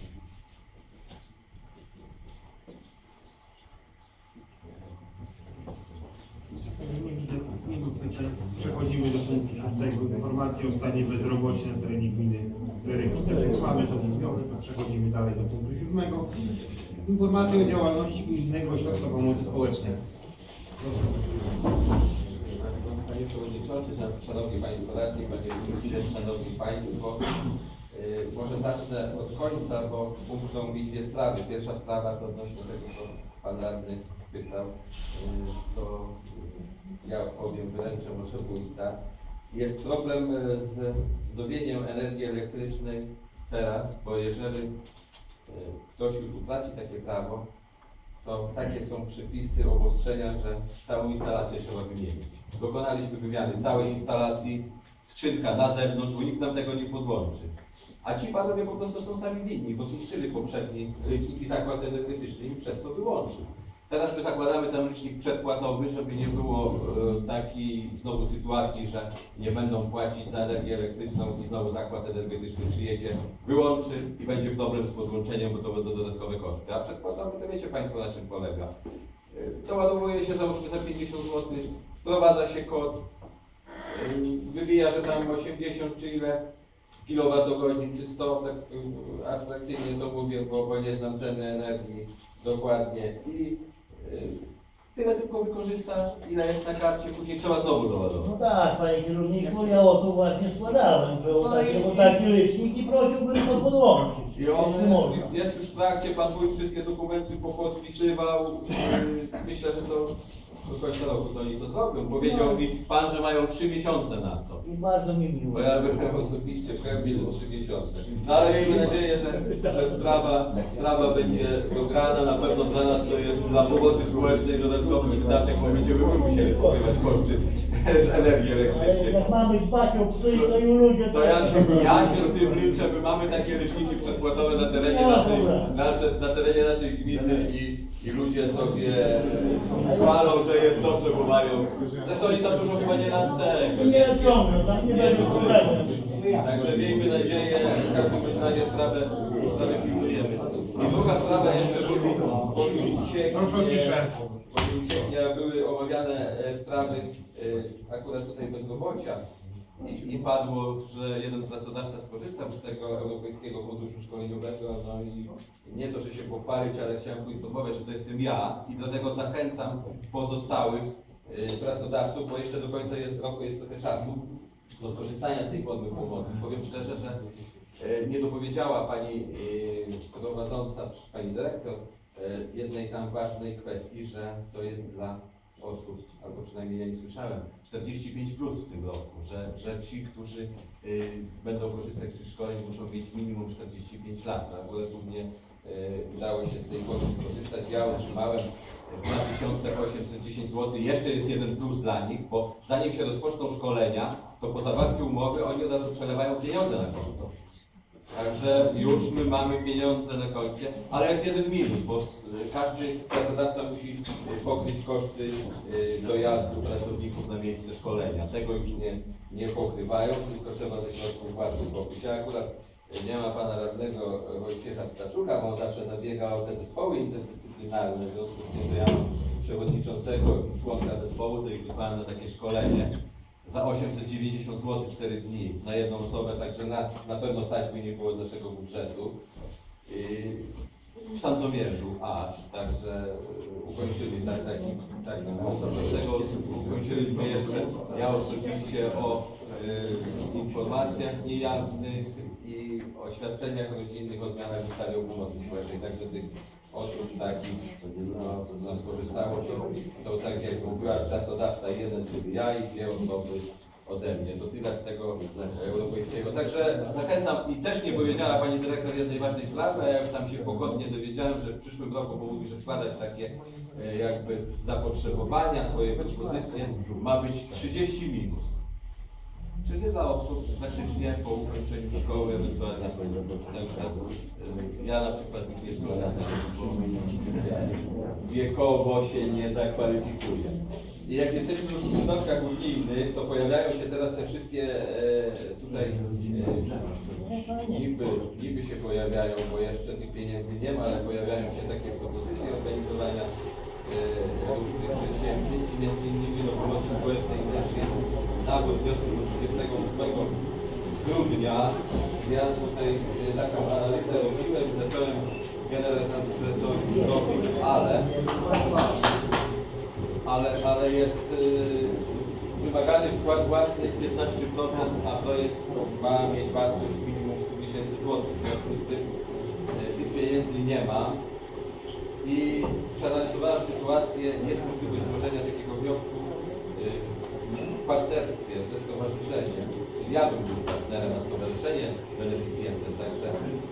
Przechodzimy do punktu 6. Informacji o stanie bezrobocia na terenie gminy Ryki. Mamy to mówione, to przechodzimy dalej do punktu 7. Informacja o działalności Gminnego Ośrodka Pomocy Społecznej. Panie Przewodniczący, Szanowni Państwo Radni, Panie Ministrze, Szanowni Państwo. Może zacznę od końca, bo punktują mi dwie sprawy. Pierwsza sprawa to odnośnie tego, co Pan Radny pytał, to ja odpowiem, wyręczę może wójta. Jest problem z zdobieniem energii elektrycznej teraz, bo jeżeli ktoś już utraci takie prawo, to takie są przepisy, obostrzenia, że całą instalację trzeba wymienić. Dokonaliśmy wymiany całej instalacji, skrzynka na zewnątrz, bo nikt nam tego nie podłączy. A ci panowie po prostu są sami winni, bo zniszczyli poprzedni licznik zakład energetyczny i przez to wyłączył. Teraz my zakładamy tam licznik przedpłatowy, żeby nie było takiej znowu sytuacji, że nie będą płacić za energię elektryczną i znowu zakład energetyczny przyjedzie, wyłączy i będzie problem z podłączeniem, bo to będą dodatkowe koszty. A przedpłatowy to wiecie Państwo, na czym polega. Doładowuje się załóżmy za 50 zł, wprowadza się kod, wybija, że tam 80 czy ile kilowatogodzin czy 100, tak abstrakcyjnie to mówię, bo nie znam ceny energii dokładnie i tyle tylko wykorzystasz, ile jest na karcie, później trzeba znowu doładować. No tak, panie kierowniku, ja o to właśnie składałem, że o taki licznik i prosiłbym to podłączyć. I on jest już w trakcie, pan wójt wszystkie dokumenty podpisywał. Myślę, że to do końca roku to oni to zrobią. Powiedział mi pan, że mają 3 miesiące na to. I bardzo mi miło. Bo ja byłem osobiście pewnie, że 3 miesiące. No ale miejmy nadzieję, że sprawa będzie dograna. Na pewno dla nas to jest dla pomocy społecznej dodatkowy wydatek, bo będziemy musieli pokrywać koszty z energii elektrycznej. Jak mamy dbać o psy, to i ludzie... To ja się z tym liczę, my mamy takie liczniki przedpłatowe na terenie naszej gminy i ludzie sobie chwalą, że jest dobrze, bo mają... Zresztą oni tam dużo chyba nie na tego. Nie ciągną, tam nie będzie problemu. Także miejmy nadzieję, w każdym razie sprawę pilnujemy. I druga sprawa jeszcze, bo były omawiane sprawy akurat tutaj bezrobocia i padło, że jeden pracodawca skorzystał z tego Europejskiego Funduszu Szkoleniowego, no i nie to, że się pochwalić, ale chciałem poinformować, że to jestem ja i dlatego zachęcam pozostałych pracodawców, bo jeszcze do końca roku jest trochę czasu do skorzystania z tej formy pomocy. Powiem szczerze, że nie dopowiedziała pani prowadząca, pani dyrektor, jednej tam ważnej kwestii, że to jest dla osób, albo przynajmniej ja nie słyszałem, 45 plus w tym roku, że ci, którzy będą korzystać z tych szkoleń, muszą mieć minimum 45 lat. Akurat u mnie udało się z tej formy skorzystać. Ja otrzymałem 2810 zł. Jeszcze jest jeden plus dla nich, bo zanim się rozpoczną szkolenia, to po zawarciu umowy oni od razu przelewają pieniądze na konto. Także już my mamy pieniądze na koncie, ale jest jeden minus, bo każdy pracodawca musi pokryć koszty dojazdu pracowników na miejsce szkolenia. Tego już nie pokrywają, tylko trzeba ze środków własnych pokryć. A akurat nie ma pana radnego Wojciecha Staczuka, bo on zawsze zabiega o te zespoły interdyscyplinarne, w związku z tym, że ja mam przewodniczącego i członka zespołu, to ich wysłałem na takie szkolenie za 890 zł 4 dni na jedną osobę, także nas na pewno stać by nie było z naszego budżetu. W Sandomierzu aż, także ukończyli takim osobę. Z tego ukończyliśmy jeszcze, ja osobiście o informacjach niejawnych i o świadczeniach rodzinnych, o zmianach w ustawie o pomocy społecznej, także tych osób takich skorzystało się, to tak jak mówiła pracodawca jeden, czyli ja i 2 osoby ode mnie. To tyle z tego europejskiego. Także zachęcam i też nie powiedziała pani dyrektor jednej ważnej sprawy, a ja już tam się pogodnie dowiedziałem, że w przyszłym roku, bo mówi, że składać takie jakby zapotrzebowania, swoje propozycje, ma być 30 minus. Czyli dla osób praktycznie po ukończeniu szkoły ewentualnie są. Ja na przykład już nie skorzystam, bo wiekowo się nie zakwalifikuję. I jak jesteśmy w środkach unijnych, to pojawiają się teraz te wszystkie tutaj niby się pojawiają, bo jeszcze tych pieniędzy nie ma, ale pojawiają się takie propozycje organizowania różnych przedsięwzięć, między innymi do pomocy społecznej też jest nabór wniosków do 28 grudnia. Ja tutaj taką analizę robiłem, zacząłem generalnie to robić, ale ale jest wymagany wkład własny 15%, a projekt ma mieć wartość minimum 100 000 złotych. W związku z tym tych pieniędzy nie ma i przeanalizowałem sytuację, jest możliwość złożenia takiego wniosku w partnerstwie ze stowarzyszeniem, czyli ja bym był partnerem, a stowarzyszenie beneficjentem, także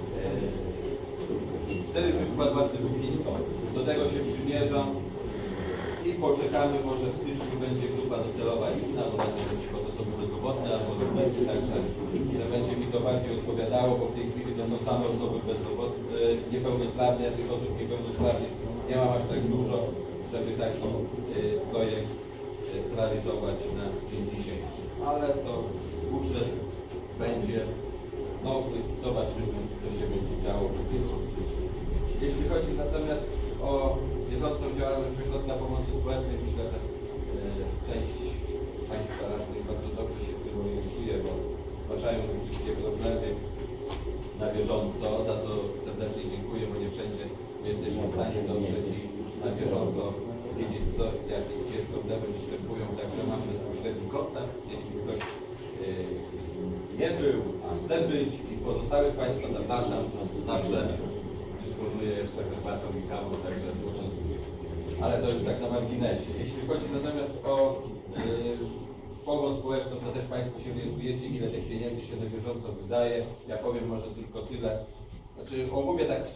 wtedy by wkład własny był 5%. Do tego się przymierzam i poczekamy, może w styczniu będzie grupa docelowa inna, bo będą na przykład osoby bezrobotne albo rolnicy, także że będzie mi to bardziej odpowiadało, bo w tej chwili to są same osoby bezrobotne, niepełnosprawne, a tych osób niepełnosprawnych nie mam aż tak dużo, żeby taki projekt zrealizować na dzień dzisiejszy. Ale to budżet będzie nowy, zobaczymy, co się będzie działo po 1 stycznia. Jeśli chodzi natomiast o bieżącą działalność Ośrodka Pomocy Społecznej, myślę, że część z Państwa radnych bardzo dobrze się w tym orientuje, bo zgłaszają te wszystkie problemy na bieżąco, za co serdecznie dziękuję, bo nie wszędzie my jesteśmy w stanie dotrzeć i na bieżąco wiedzieć, co, gdzie problemy występują, także mamy bezpośredni kontakt. Jeśli ktoś nie był, a chce być i pozostałych Państwa zapraszam, zawsze dysponuję jeszcze herbatą i kawą, także poczęstuję. Ale to już tak na marginesie. Jeśli chodzi natomiast o pomoc społeczną, to też Państwo się orientujecie, ile tych pieniędzy się na bieżąco wydaje. Ja powiem może tylko tyle. Znaczy omówię tak,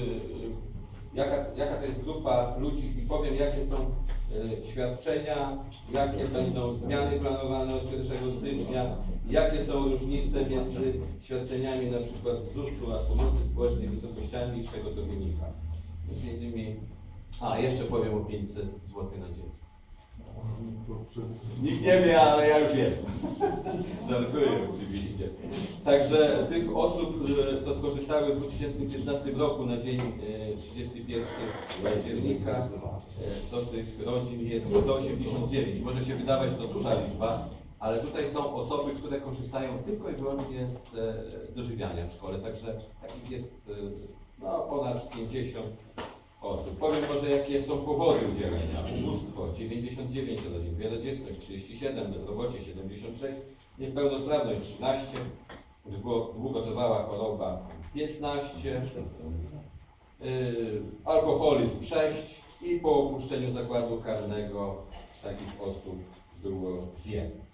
jaka to jest grupa ludzi i powiem, jakie są świadczenia, jakie będą zmiany planowane od 1 stycznia, jakie są różnice między świadczeniami na przykład z ZUS-u, a z pomocy społecznej, wysokościami i z czego to wynika. Między innymi, jeszcze powiem o 500 zł na dziecko. Nikt nie wie, ale ja już wiem. Żartuję oczywiście. Także tych osób, co skorzystały w 2015 roku na dzień 31 października, to tych rodzin jest 189. Może się wydawać to duża liczba, ale tutaj są osoby, które korzystają tylko i wyłącznie z dożywiania w szkole. Także takich jest ponad 50 osób. Powiem może, jakie są powody udzielenia. Ubóstwo 99 rodzin, wielodzietność 37, bezrobocie 76, niepełnosprawność 13, długotrwała choroba 15, alkoholizm 6 i po opuszczeniu zakładu karnego takich osób było 2.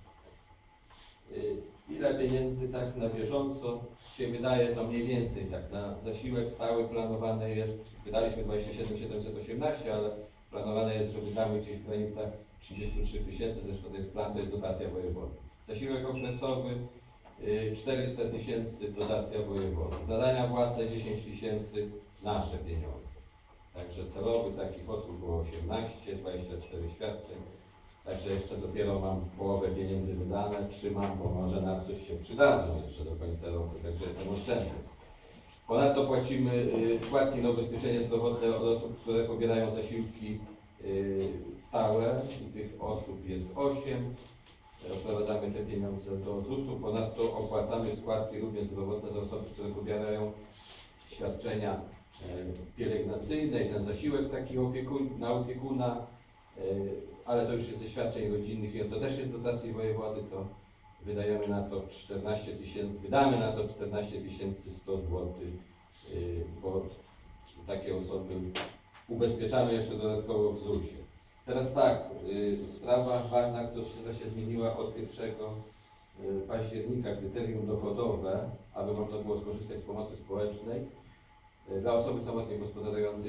Ile pieniędzy tak na bieżąco się wydaje, to mniej więcej tak na zasiłek stały planowany jest, wydaliśmy 27 718, ale planowane jest, że wydamy gdzieś w granicach 33 000, zresztą to jest plan, to jest dotacja wojewody. Zasiłek okresowy 400 000, dotacja wojewody. Zadania własne 10 000, nasze pieniądze. Także celowy takich osób było 18, 24 świadczeń. Także jeszcze dopiero mam połowę pieniędzy wydane, trzymam, bo może na coś się przydadzą jeszcze do końca roku, także jestem oszczędny. Ponadto płacimy składki na ubezpieczenie zdrowotne od osób, które pobierają zasiłki stałe i tych osób jest 8. Wprowadzamy te pieniądze do ZUS-u. Ponadto opłacamy składki również zdrowotne za osoby, które pobierają świadczenia pielęgnacyjne i ten zasiłek taki na opiekuna, ale to już jest ze świadczeń rodzinnych i to też jest z dotacji wojewody, to wydajemy na to 14 000, wydamy na to 14 100 zł, bo takie osoby ubezpieczamy jeszcze dodatkowo w ZUS-ie. Teraz tak, sprawa ważna, która się zmieniła od 1 października, kryterium dochodowe, aby można było skorzystać z pomocy społecznej. Dla osoby samotnie gospodarującej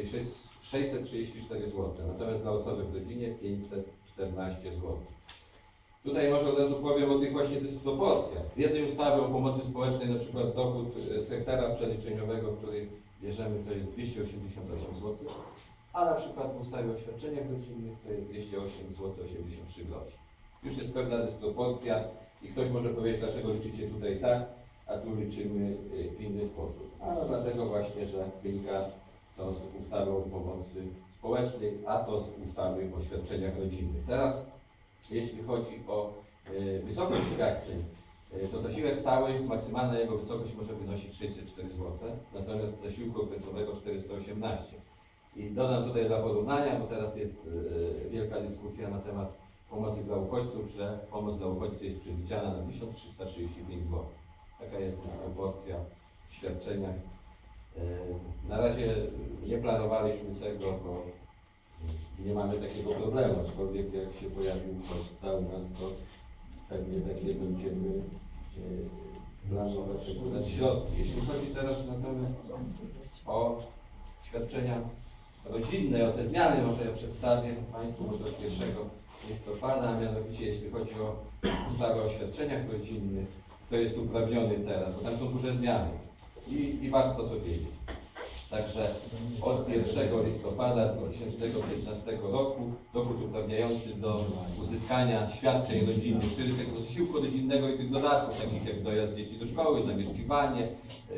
634 zł, natomiast dla osoby w rodzinie 514 zł. Tutaj może od razu powiem o tych właśnie dysproporcjach. Z jednej ustawy o pomocy społecznej, na przykład dochód z hektara przeliczeniowego, który bierzemy, to jest 288 zł, a na przykład w ustawie o świadczeniach rodzinnych to jest 208 zł 83 groszy. Już jest pewna dysproporcja i ktoś może powiedzieć, dlaczego liczycie tutaj tak, a tu liczymy w inny sposób. A dlatego właśnie, że wynika to z ustawy o pomocy społecznej, a to z ustawy o świadczeniach rodzinnych. Teraz, jeśli chodzi o wysokość świadczeń, to zasiłek stały, maksymalna jego wysokość może wynosić 604 zł, natomiast zasiłku okresowego 418. I dodam tutaj dla porównania, bo teraz jest wielka dyskusja na temat pomocy dla uchodźców, że pomoc dla uchodźców jest przewidziana na 1335 zł. Taka jest dysproporcja w świadczeniach. Na razie nie planowaliśmy tego, bo nie mamy takiego problemu, aczkolwiek jak się pojawił uchodźca u nas, to pewnie takie będziemy planować, wybrać środki. Jeśli chodzi teraz natomiast o świadczenia rodzinne, o te zmiany może ja przedstawię Państwu do 1 listopada, a mianowicie jeśli chodzi o ustawę o świadczeniach rodzinnych, kto jest uprawniony teraz, bo tam są duże zmiany i warto to wiedzieć. Także od 1 listopada 2015 roku dochód uprawniający do uzyskania świadczeń rodzinnych, czyli tego zasiłku rodzinnego i tych dodatków, takich jak dojazd dzieci do szkoły, zamieszkiwanie,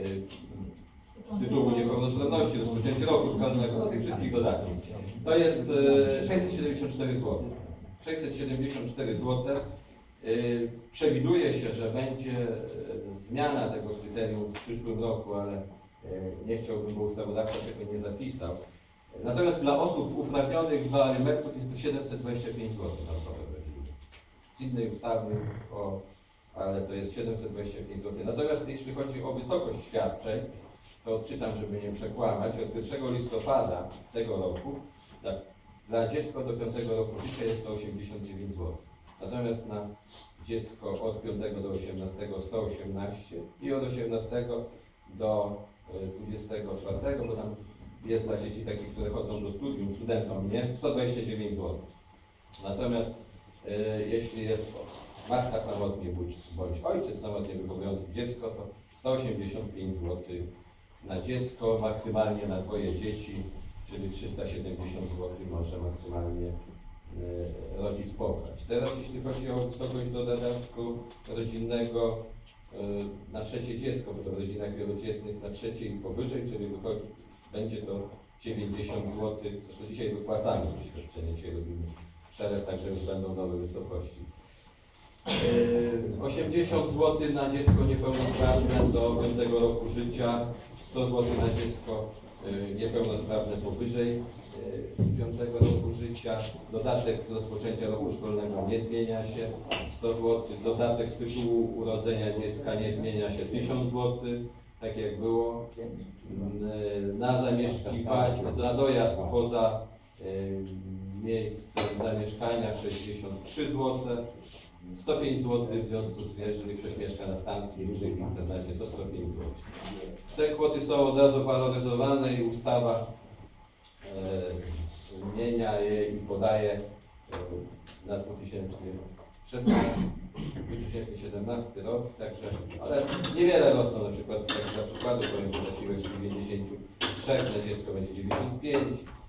z tytułu niepełnosprawności, rozpoczęcie roku szkolnego, tych wszystkich dodatków. To jest 674 zł. 674 zł. Przewiduje się, że będzie zmiana tego kryterium w przyszłym roku, ale nie chciałbym, bo ustawodawca tego nie zapisał. Natomiast dla osób uprawnionych do alimentów jest to 725 zł na osobę rodzinną. Z innej ustawy, ale to jest 725 zł. Natomiast jeśli chodzi o wysokość świadczeń, to odczytam, żeby nie przekłamać, od 1 listopada tego roku dla dziecka do 5 roku życia jest to 89 zł. Natomiast na dziecko od 5 do 18 118 i od 18 do 24, bo tam jest dla dzieci takich, które chodzą do studium, studentom, nie? 129 zł. Natomiast jeśli jest matka samotnie bądź ojciec samotnie wychowujący dziecko, to 185 zł na dziecko, maksymalnie na dwoje dzieci, czyli 370 zł może maksymalnie rodzic pobrać. Teraz jeśli chodzi o wysokość dodatku rodzinnego na trzecie dziecko, bo to w rodzinach wielodzietnych na trzecie i powyżej, czyli wychodzi, będzie to 90 zł, zresztą dzisiaj wypłacamy to świadczenie, dzisiaj robimy przelew, także już będą nowe wysokości. 80 zł na dziecko niepełnosprawne do 5 roku życia, 100 zł na dziecko niepełnosprawne powyżej 5 roku życia, dodatek z rozpoczęcia roku szkolnego nie zmienia się, 100 zł, dodatek z tytułu urodzenia dziecka nie zmienia się, 1000 zł, tak jak było, na zamieszkiwanie, na dojazd poza miejsce zamieszkania 63 zł, 105 zł w związku z tym, jeżeli ktoś mieszka na stacji dłużej w internecie, to 105 zł. Te kwoty są od razu waloryzowane i ustawa zmienia je i podaje na 2017 rok, także, ale niewiele rosną, na przykład, tak dla przykładu powiem, że zasiłek z 93 na dziecko będzie 95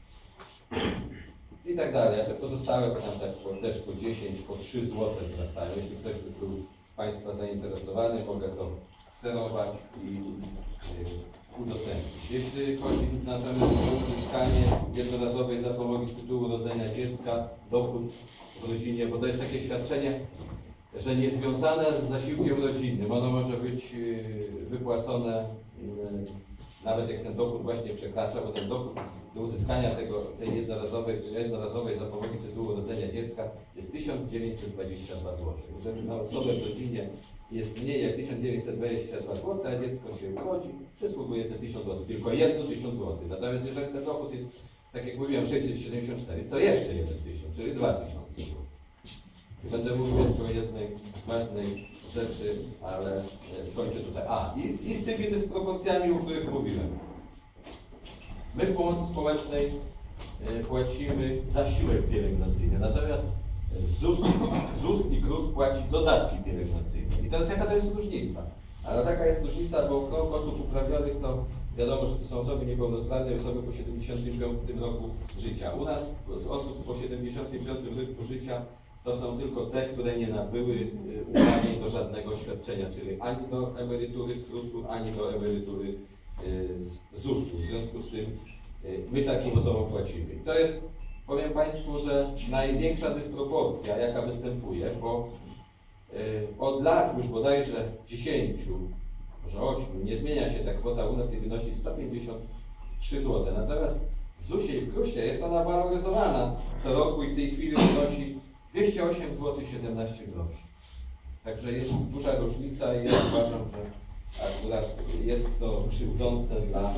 i tak dalej, a te pozostałe to tam tak też po 10, po 3 zł wzrastają. Jeśli ktoś by był z Państwa zainteresowany, mogę to skserować i udostępnić. Jeśli chodzi natomiast o uzyskanie jednorazowej zapomogi z tytułu urodzenia dziecka, dochód w rodzinie, bo to jest takie świadczenie, że niezwiązane z zasiłkiem rodzinnym, ono może być wypłacone nawet jak ten dochód właśnie przekracza, bo ten dochód do uzyskania tej jednorazowej zapomogi z tytułu urodzenia dziecka jest 1922 zł. Jeżeli na osobę w rodzinie jest mniej jak 1922 zł, a dziecko się urodzi, przysługuje te 1000 zł, tylko jedno 1000 zł. Natomiast jeżeli ten dochód jest, tak jak mówiłem, 674, to jeszcze 1000, czyli 2000 zł. Będę mówił jeszcze o jednej ważnej rzeczy, ale skończę tutaj. I z tymi dysproporcjami, o których mówiłem. My w pomocy społecznej płacimy zasiłek pielęgnacyjny, natomiast ZUS i KRUS płaci dodatki pielęgnacyjne. I teraz jaka to jest różnica? Ale taka jest różnica, bo krąg osób uprawnionych to wiadomo, że to są osoby niepełnosprawne, osoby po 75 roku życia. U nas z osób po 75 roku życia to są tylko te, które nie nabyły uprawnień do żadnego świadczenia, czyli ani do emerytury z KRUS-u, ani do emerytury z ZUS-u. W związku z tym my takim osobom płacimy. I to jest, powiem Państwu, że największa dysproporcja, jaka występuje, bo od lat już bodajże 10, może 8, nie zmienia się ta kwota u nas i wynosi 153 zł. Natomiast W ZUS-ie i w KRUS-ie jest ona waloryzowana co roku i w tej chwili wynosi 208 zł 17 groszy. Także jest duża różnica i ja uważam, że akurat jest to krzywdzące dla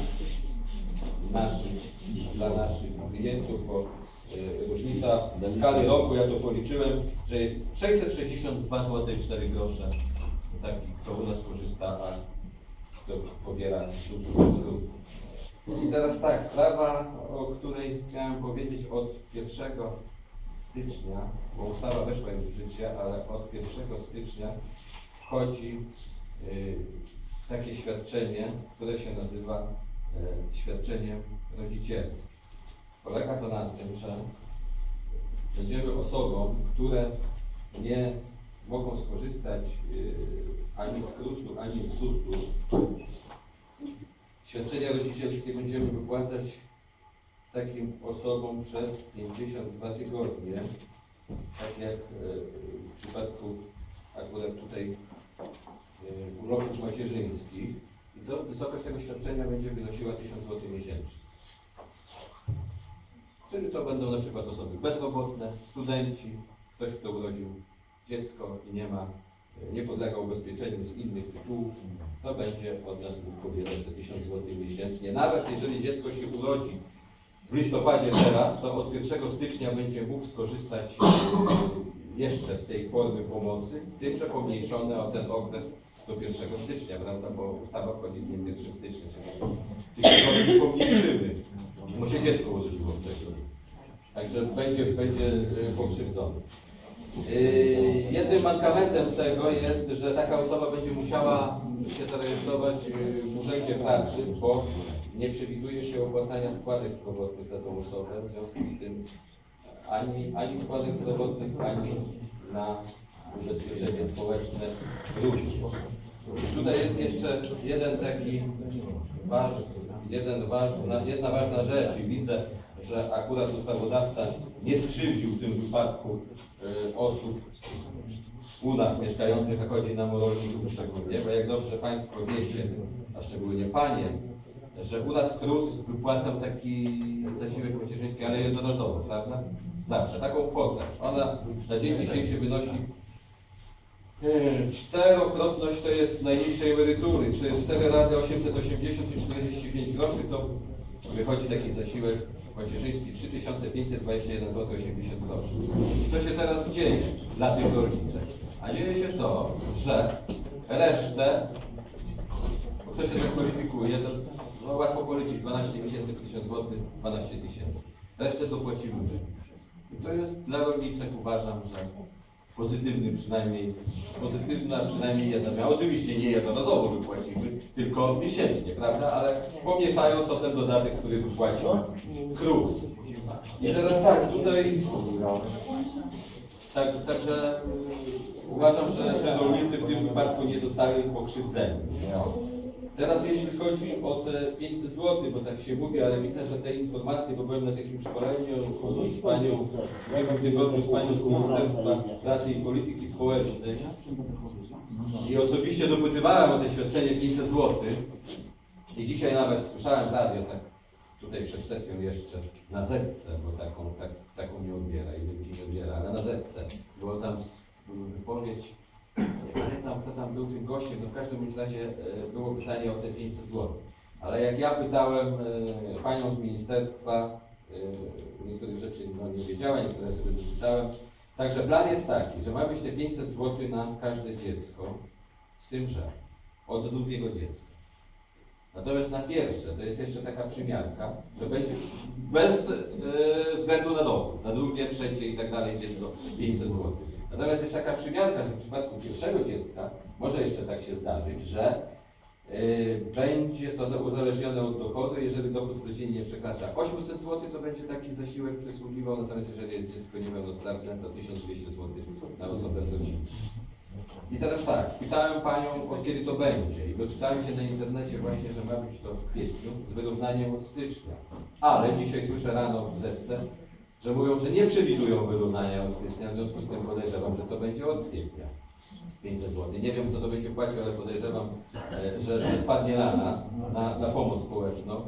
naszych klientów, bo różnica w skali roku, ja to policzyłem, że jest 662 zł 4 grosze taki, kto u nas korzysta, a kto pobiera ZUS. I teraz tak, sprawa, o której miałem powiedzieć od 1 stycznia, bo ustawa weszła już w życie, ale od 1 stycznia wchodzi takie świadczenie, które się nazywa świadczeniem rodzicielskim. Polega to na tym, że będziemy osobom, które nie mogą skorzystać ani z KRUS-u, ani z ZUS-u, świadczenia rodzicielskie będziemy wypłacać takim osobom przez 52 tygodnie, tak jak w przypadku akurat tutaj urlopów macierzyńskich. I to wysokość tego świadczenia będzie wynosiła 1000 zł miesięcznie. Czyli to będą na przykład osoby bezrobotne, studenci, ktoś, kto urodził dziecko i nie podlega ubezpieczeniu z innych tytułów, to będzie od nas mógł pobierać te 1000 zł miesięcznie. Nawet jeżeli dziecko się urodzi w listopadzie teraz, to od 1 stycznia będzie mógł skorzystać jeszcze z tej formy pomocy, z tym, że pomniejszone o ten okres do 1 stycznia, prawda, bo ustawa wchodzi z nim 1 stycznia, czyli tych pomniejszymy, bo się dziecko urodziło wcześniej. Także będzie pokrzywdzony. Jednym mankamentem z tego jest, że taka osoba będzie musiała się zarejestrować w Urzędzie Pracy, bo nie przewiduje się opłacania składek zdrowotnych za tą osobę, w związku z tym ani składek zdrowotnych, ani na ubezpieczenie społeczne również. Tutaj jest jeszcze jedna ważna rzecz i widzę, że akurat ustawodawca nie skrzywdził w tym wypadku osób u nas mieszkających, a chodzi nam o rolników szczególnie, bo jak dobrze Państwo wiecie, a szczególnie Panie, że u nas KRUS wypłacał taki zasiłek macierzyński, ale jednorazowo, prawda? Zawsze, taką kwotę. Ona na dzień dzisiejszy wynosi czterokrotność to jest najniższej emerytury, czyli 4 razy 880 i 45 groszy, to wychodzi taki zasiłek macierzyński 3521 zł 80 groszy. Co się teraz dzieje dla tych rolniczek? A dzieje się to, że resztę, bo kto się tak kwalifikuje, to no, łatwo policzyć 12 miesięcy, 1000 zł, 12 tysięcy. Resztę to płacimy. I to jest dla rolniczek, uważam, że pozytywna przynajmniej jedna zmiana. Oczywiście nie jednorazowo wypłacimy, tylko miesięcznie, prawda? Ale pomieszając o ten dodatek, który wypłacił KRUS. I teraz tak, tutaj także uważam, że rolnicy w tym wypadku nie zostali pokrzywdzeni. Teraz jeśli chodzi o te 500 zł, bo tak się mówi, ale widzę, że te informacje, bo byłem na takim szkoleniu z panią, w ubiegłym tygodniu z panią z Ministerstwa Pracy i Polityki Społecznej i osobiście dopytywałem o te świadczenie 500 zł i dzisiaj nawet słyszałem w radio, tak tutaj przed sesją jeszcze na Zetce, bo taką nie odbiera i nie odbiera, ale na Zetce było tam wypowiedź. Nie pamiętam, kto tam był tym gościem, no w każdym razie było pytanie o te 500 zł. Ale jak ja pytałem panią z ministerstwa, niektórych rzeczy nie wiedziałem, niektóre sobie doczytałem. Także plan jest taki, że ma być te 500 zł na każde dziecko, z tym, że od drugiego dziecka. Natomiast na pierwsze, to jest jeszcze taka przymiarka, że będzie bez względu na dochód, na drugie, trzecie i tak dalej dziecko 500 zł. Natomiast jest taka przymiarka, że w przypadku pierwszego dziecka może jeszcze tak się zdarzyć, że będzie to uzależnione od dochodu. Jeżeli dochód rodziny nie przekracza 800 zł, to będzie taki zasiłek przysługiwał, natomiast jeżeli jest dziecko niepełnosprawne, to 1200 zł na osobę rodzinę. I teraz tak, pytałem panią, od kiedy to będzie i doczytałem się na internecie właśnie, że ma być to w kwietniu z wyrównaniem od stycznia. Ale dzisiaj słyszę rano w Zetce, że mówią, że nie przewidują wyrównania od stycznia, w związku z tym podejrzewam, że to będzie od kwietnia 500 zł. Nie wiem, kto to będzie płacił, ale podejrzewam, że spadnie na nas, na pomoc społeczną.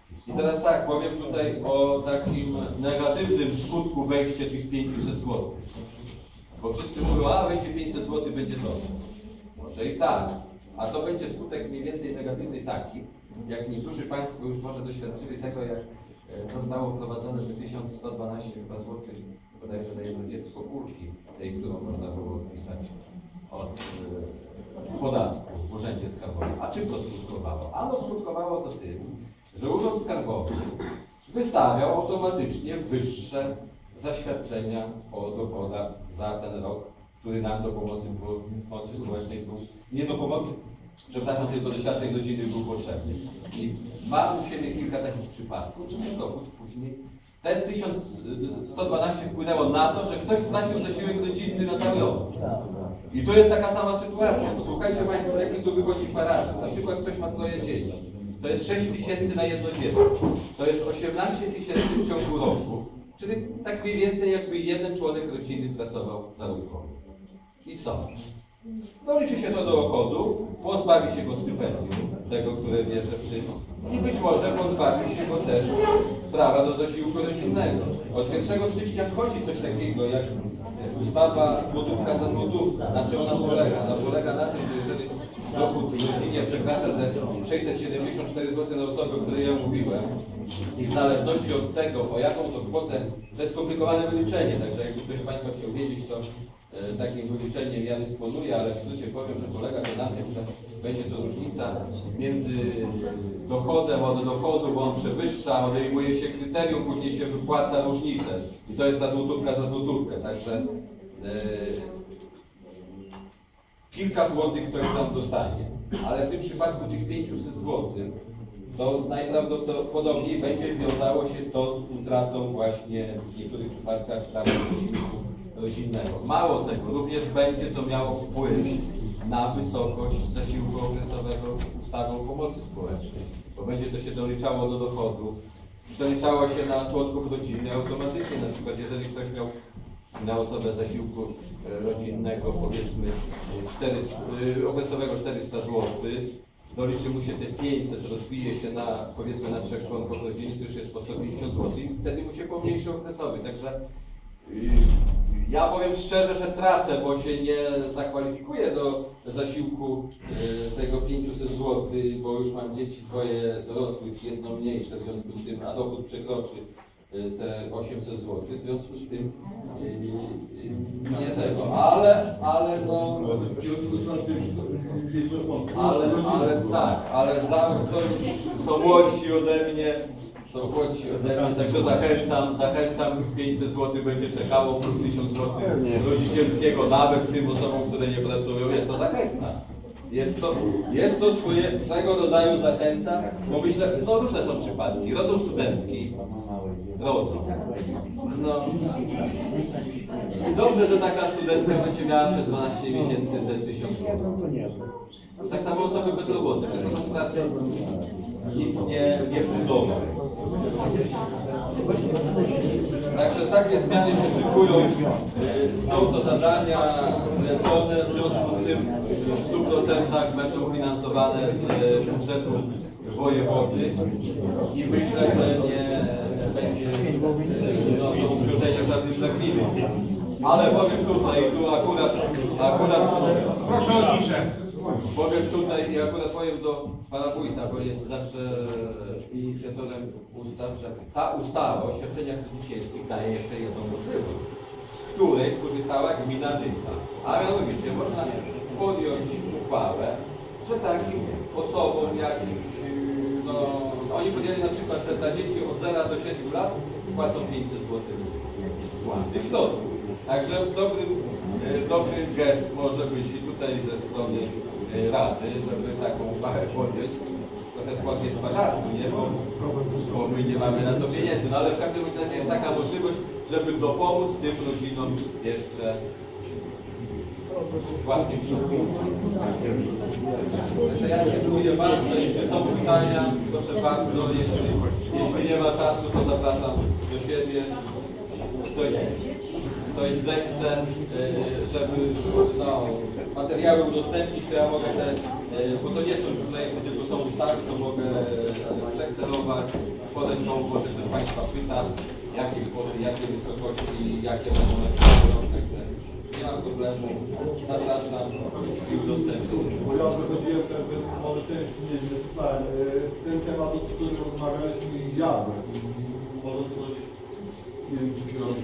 I teraz tak, powiem tutaj o takim negatywnym skutku wejścia tych 500 zł. Bo wszyscy mówią, a wejdzie 500 zł, będzie dobrze. Może i tak, a to będzie skutek mniej więcej negatywny taki, jak niektórzy Państwo już może doświadczyli tego, jak zostało wprowadzone te 1112 chyba złotych, bodajże za jedno dziecko kulki, tej, którą można było odpisać od podatku w Urzędzie Skarbowym. A czym to skutkowało? Ano skutkowało to tym, że Urząd Skarbowy wystawiał automatycznie wyższe zaświadczenia o dochodach za ten rok, który nam do pomocy społecznej był, nie do pomocy, przepraszam, tylko do świadczeń rodzinnych był potrzebny. I mam u siebie kilka takich przypadków, że ten dochód później, ten 1112 wpłynęło na to, że ktoś stracił zasiłek rodzinny na cały rok. I to jest taka sama sytuacja. Posłuchajcie Państwo, jaki tu wychodzi paradoks. Na przykład ktoś ma 3 dzieci. To jest 6 000 na jedno dziecko. To jest 18 000 w ciągu roku. Czyli tak mniej więcej jakby jeden członek rodziny pracował zarobkowo. I co? Doliczy się to do dochodu, pozbawi się go stypendium, tego, które bierze w tym, i być może pozbawi się go też prawa do zasiłku rodzinnego. Od 1 stycznia wchodzi coś takiego jak ustawa złotówka za złotówkę. Na czym ona polega? Ona polega na tym, że jeżeli dochód w rodzinie przekracza te 674 zł na osobę, o której ja mówiłem, i w zależności od tego, o jaką to kwotę, to jest skomplikowane wyliczenie, także jakby ktoś z Państwa chciał wiedzieć, to takim wyliczeniem ja dysponuję, ale w skrócie powiem, że polega to na tym, że będzie to różnica między dochodem od dochodu, bo on przewyższa, odejmuje się kryterium, później się wypłaca różnicę. I to jest ta złotówka za złotówkę, także kilka złotych ktoś tam dostanie. Ale w tym przypadku tych 500 złotych, to najprawdopodobniej będzie wiązało się to z utratą właśnie w niektórych przypadkach prawa rodzinnego. Mało tego, również będzie to miało wpływ na wysokość zasiłku okresowego z ustawą o pomocy społecznej, bo będzie to się doliczało do dochodu, przeliczało się na członków rodziny automatycznie, na przykład jeżeli ktoś miał na osobę zasiłku rodzinnego powiedzmy okresowego 400 zł, doliczy mu się te 500, rozbije się na powiedzmy na 3 członków rodziny, to już jest po 150 zł i wtedy mu się pomniejszy okresowy, także ja powiem szczerze, że tracę, bo się nie zakwalifikuję do zasiłku tego 500 zł, bo już mam dzieci 2 dorosłych, jedno mniejsze, w związku z tym, a dochód przekroczy te 800 zł, w związku z tym nie tego, ale no, ale to już są młodsi ode mnie, także zachęcam, 500 zł będzie czekało, plus 1000 zł rodzicielskiego, nawet tym osobom, które nie pracują, jest to zachęta. Jest to swego rodzaju zachęta, bo myślę, no różne są przypadki, rodzą studentki, no. Dobrze, że taka studentka będzie miała przez 12 miesięcy te 1000 zł. Tak samo osoby bezrobotne, przecież są pracę, nic nie fundował. Także takie zmiany się szykują, są to zadania zlecone, w związku z tym w 100% będą finansowane z budżetu wojewody i myślę, że nie będzie obciążenia żadnym dla gminy. Ale powiem tutaj, tu akurat proszę o ciszę. Powiem tutaj i akurat powiem do pana wójta, bo jest zawsze inicjatorem ustaw, że ta ustawa o świadczeniach rodzicielskich daje jeszcze jedną możliwość, z której skorzystała gmina Nysa. A mianowicie można podjąć uchwałę, że takim osobom jakimś, no oni podjęli na przykład, że dla dzieci od 0 do 7 lat płacą 500 zł z własnych środków. Także dobry gest może być i tutaj ze strony Rady, żeby taką uchwałę podjąć. Trochę podjąć chyba żartu, nie? Bo my nie mamy na to pieniędzy. No ale w każdym razie jest taka możliwość, żeby dopomóc tym rodzinom jeszcze z własnym środkiem. Ja dziękuję bardzo. Jeśli są pytania, proszę bardzo. Jeśli nie ma czasu, to zapraszam do siebie. Ktoś zechce, żeby materiały udostępnić, to ja mogę bo to nie są już projekty, tylko są ustawy, to mogę przekserować. podejrzewam, może ktoś Państwa pyta, jakie wysokości, jakie będą lepsze, także nie ma problemu, zapraszam i udostępnię. Bo ja wychodziłem, może też nie słyszałem, ten temat, o którym rozmawialiśmy i ja, może coś, nie wiem, czy się robi.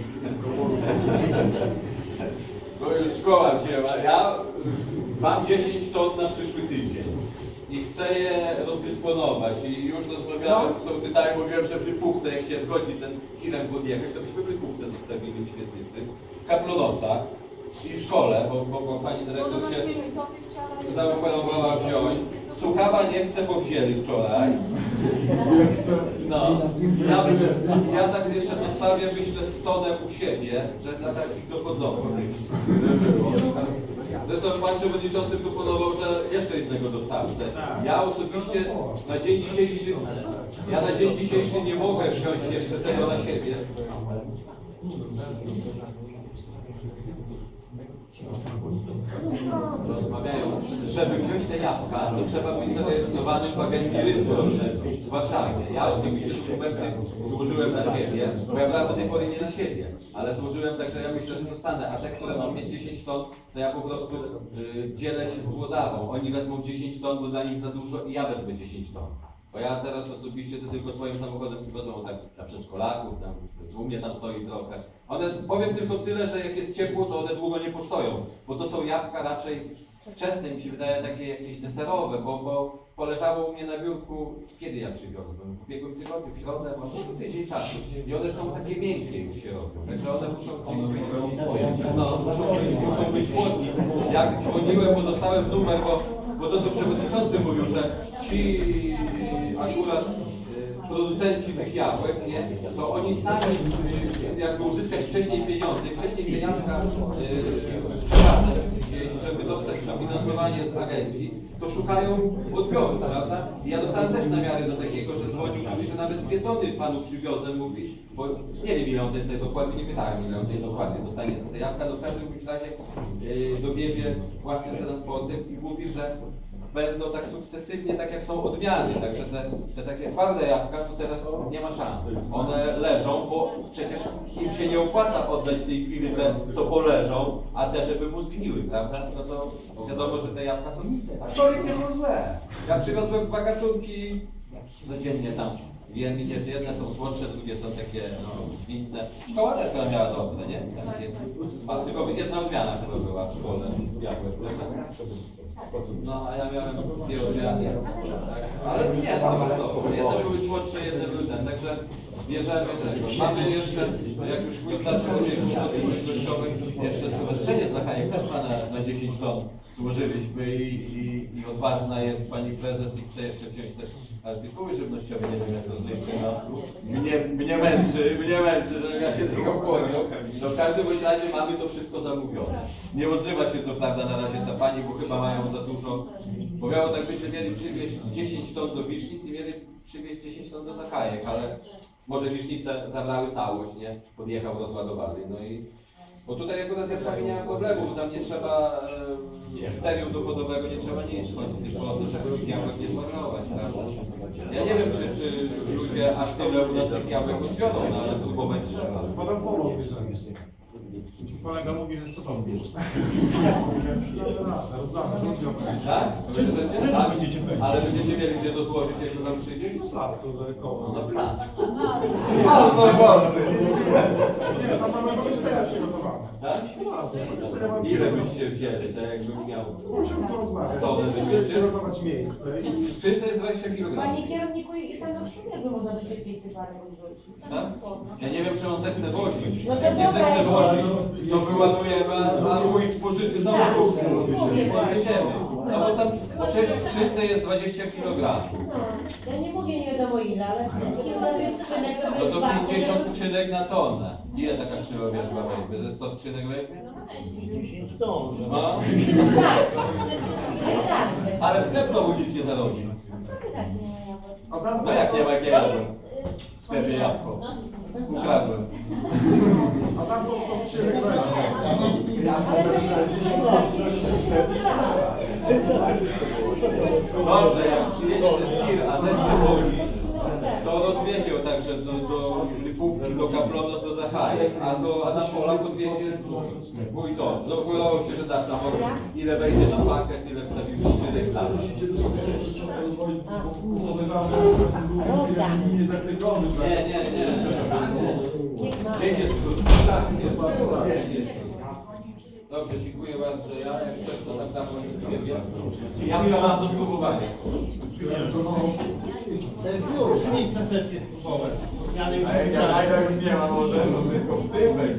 To już szkoła wzięła. Ja mam 10 ton na przyszły tydzień i chcę je rozdysponować i już rozmawiałem z sołtysami, mówiłem, że w Lipówce, jak się zgodzi ten tirem podjechać, to byśmy w Lipówce zostawili w świetlicy, w Kaplonosach i w szkole, bo pani dyrektor się zaoferowała wziąć. Suchawa nie chce, bo wzięli wczoraj. No, ja tak jeszcze zostawię, myślę, stonę u siebie, że dla takich dochodzących. Zresztą pan przewodniczący proponował, że jeszcze jednego dostawcę. Ja osobiście na dzień dzisiejszy nie mogę wziąć jeszcze tego na siebie. Rozmawiają, żeby wziąć te jabłka, to trzeba być zarejestrowanym w Agencji Rynku Rolnego w Warszawie. Ja osobiście dokumenty złożyłem na siebie, bo ja brałem do tej pory nie na siebie, ale złożyłem tak, że ja myślę, że dostanę, a te, które mam mieć 10 ton, to ja po prostu dzielę się z Włodawą. Oni wezmą 10 ton, bo dla nich za dużo i ja wezmę 10 ton. Bo ja teraz osobiście to tylko swoim samochodem przywiozą tak dla przedszkolaków, tam u mnie tam stoi trochę. One, powiem tylko tyle, że jak jest ciepło, to one długo nie postoją, bo to są jabłka raczej wczesne, mi się wydaje takie jakieś deserowe, bo poleżało u mnie na biurku, kiedy ja przywiozłem? W ubiegłym tygodniu, w środę, bo tydzień czasu. I one są takie miękkie już się robią, także one muszą gdzieś być, muszą być płodni. Jak dzwoniłem, bo dostałem numer, bo to co przewodniczący mówił, że ci akurat producenci tych jabłek, nie, to oni sami jakby uzyskać wcześniej pieniądze, wcześniej te jabłka przekazać gdzieś, żeby dostać dofinansowanie z agencji, to szukają odbioru, prawda? I ja dostałem też namiary do takiego, że dzwonił, mówi, że nawet 2 tony panu przywiozę, mówi, bo nie wiem ile on tej dokładnie, nie pytałem ile on tej dokładnie dostanie za te jabłka, w każdym razie dowiezie własnym transportem i mówi, że będą tak sukcesywnie, tak jak są odmiany, także te takie twarde jabłka to teraz nie ma szans. One leżą, bo przecież im się nie opłaca oddać w tej chwili te, co poleżą, a te, żeby mu zgniły, prawda? No to wiadomo, że te jabłka są, aczkolwiek nie są złe. Ja przywiozłem 2 gatunki codziennie tam. Wiem, jedne są słodsze, drugie są takie winne. Szkoła też chyba miała dobre, nie? Takie, tylko jedna odmiana chyba była w szkole jabłek. No, a ja miałem 2 odmiany. Tak. Ale nie, to było jedne były słodsze, jedne były ten. Także bierzemy tego. Mamy jeszcze, jak już wójt zaczął od gościowych, jeszcze stowarzyszenie z Zachajek też ma na 10 ton złożyliśmy i odważna jest pani prezes i chce jeszcze wziąć też artykuły żywnościowe, nie wiem jak rozliczy, no. Mnie męczy, żebym ja się tego podjął. No w każdym razie mamy to wszystko zamówione. Nie odzywa się co prawda na razie ta pani, bo chyba mają za dużo, bo miało tak być, że mieli przywieźć 10 ton do Wisznic i mieli przywieźć 10 ton do Zachajek, ale może Wisznice zabrały całość, nie? Podjechał, rozładowali, no i bo tutaj akurat z nie ma problemu, bo tam nie trzeba kryterium dochodowego, nie trzeba nic chodzić, tylko o to, żeby jabłek nie zmarnować, prawda? Ja nie wiem, czy ludzie aż tyle u nas tych jabłek odbiorą, no ale próbować trzeba. Potem pomoc bierzemy. Kolega mówi, że 100 ton bierze. Tak? Ale będziecie mieli gdzie to złożyć, jak to tam przyjdzie? Na placu, koło. No na plac. Nie, tam mamy pomieszczenia przygotowane. Tak? Ile byście wzięli, tak jakbym miał? Musimy porozmawiać. Stole Musimy wyjdziecie? przygotować miejsce. W skrzynce jest 20 kg. Panie kierowniku, i tam na przymierzu można do świetlicy parę wrzucić. Tak? Ja nie wiem, czy on zechce wozić. No to Jak nie dobra, zechce ja- wozić, to wyładujemy, a wójt pożyczy za Tak, łódkę. mówię właśnie. No bo tam, bo przecież w skrzynce jest 20 kg. No, ja nie mówię nie wiadomo ile, ale ile jest skrzynek, to No będzie to bardzo, 50 żeby- skrzynek na tonę. Ile taka przyrobiażba weźmie? Ze 100 skrzynek weźmie? 10 ton. No. Wystarczy. Ale sklep znowu nic nie zarobi. A tam No jak nie ma, jak ja jadłem w sklepie jabłko. Ukradłem. A tam są skrzynek. Dobrze, jak przyjedzie ten tir, a zechce wozić, to rozwiezie od do Kaplonos, do Zachaja, a na pola podwiezie wójto. Zapowiadało się, że da samochód, ile wejdzie na pakiet, ile wstawimy skrzynek na dół. Nie. Dzień jest krótki. Dobrze, dziękuję bardzo. Ja jak coś to zapraszam do siebie. Ja mam do spróbowania. Przynieść na sesję spróbować. A jak ja już nie mam, może tylko wstyd.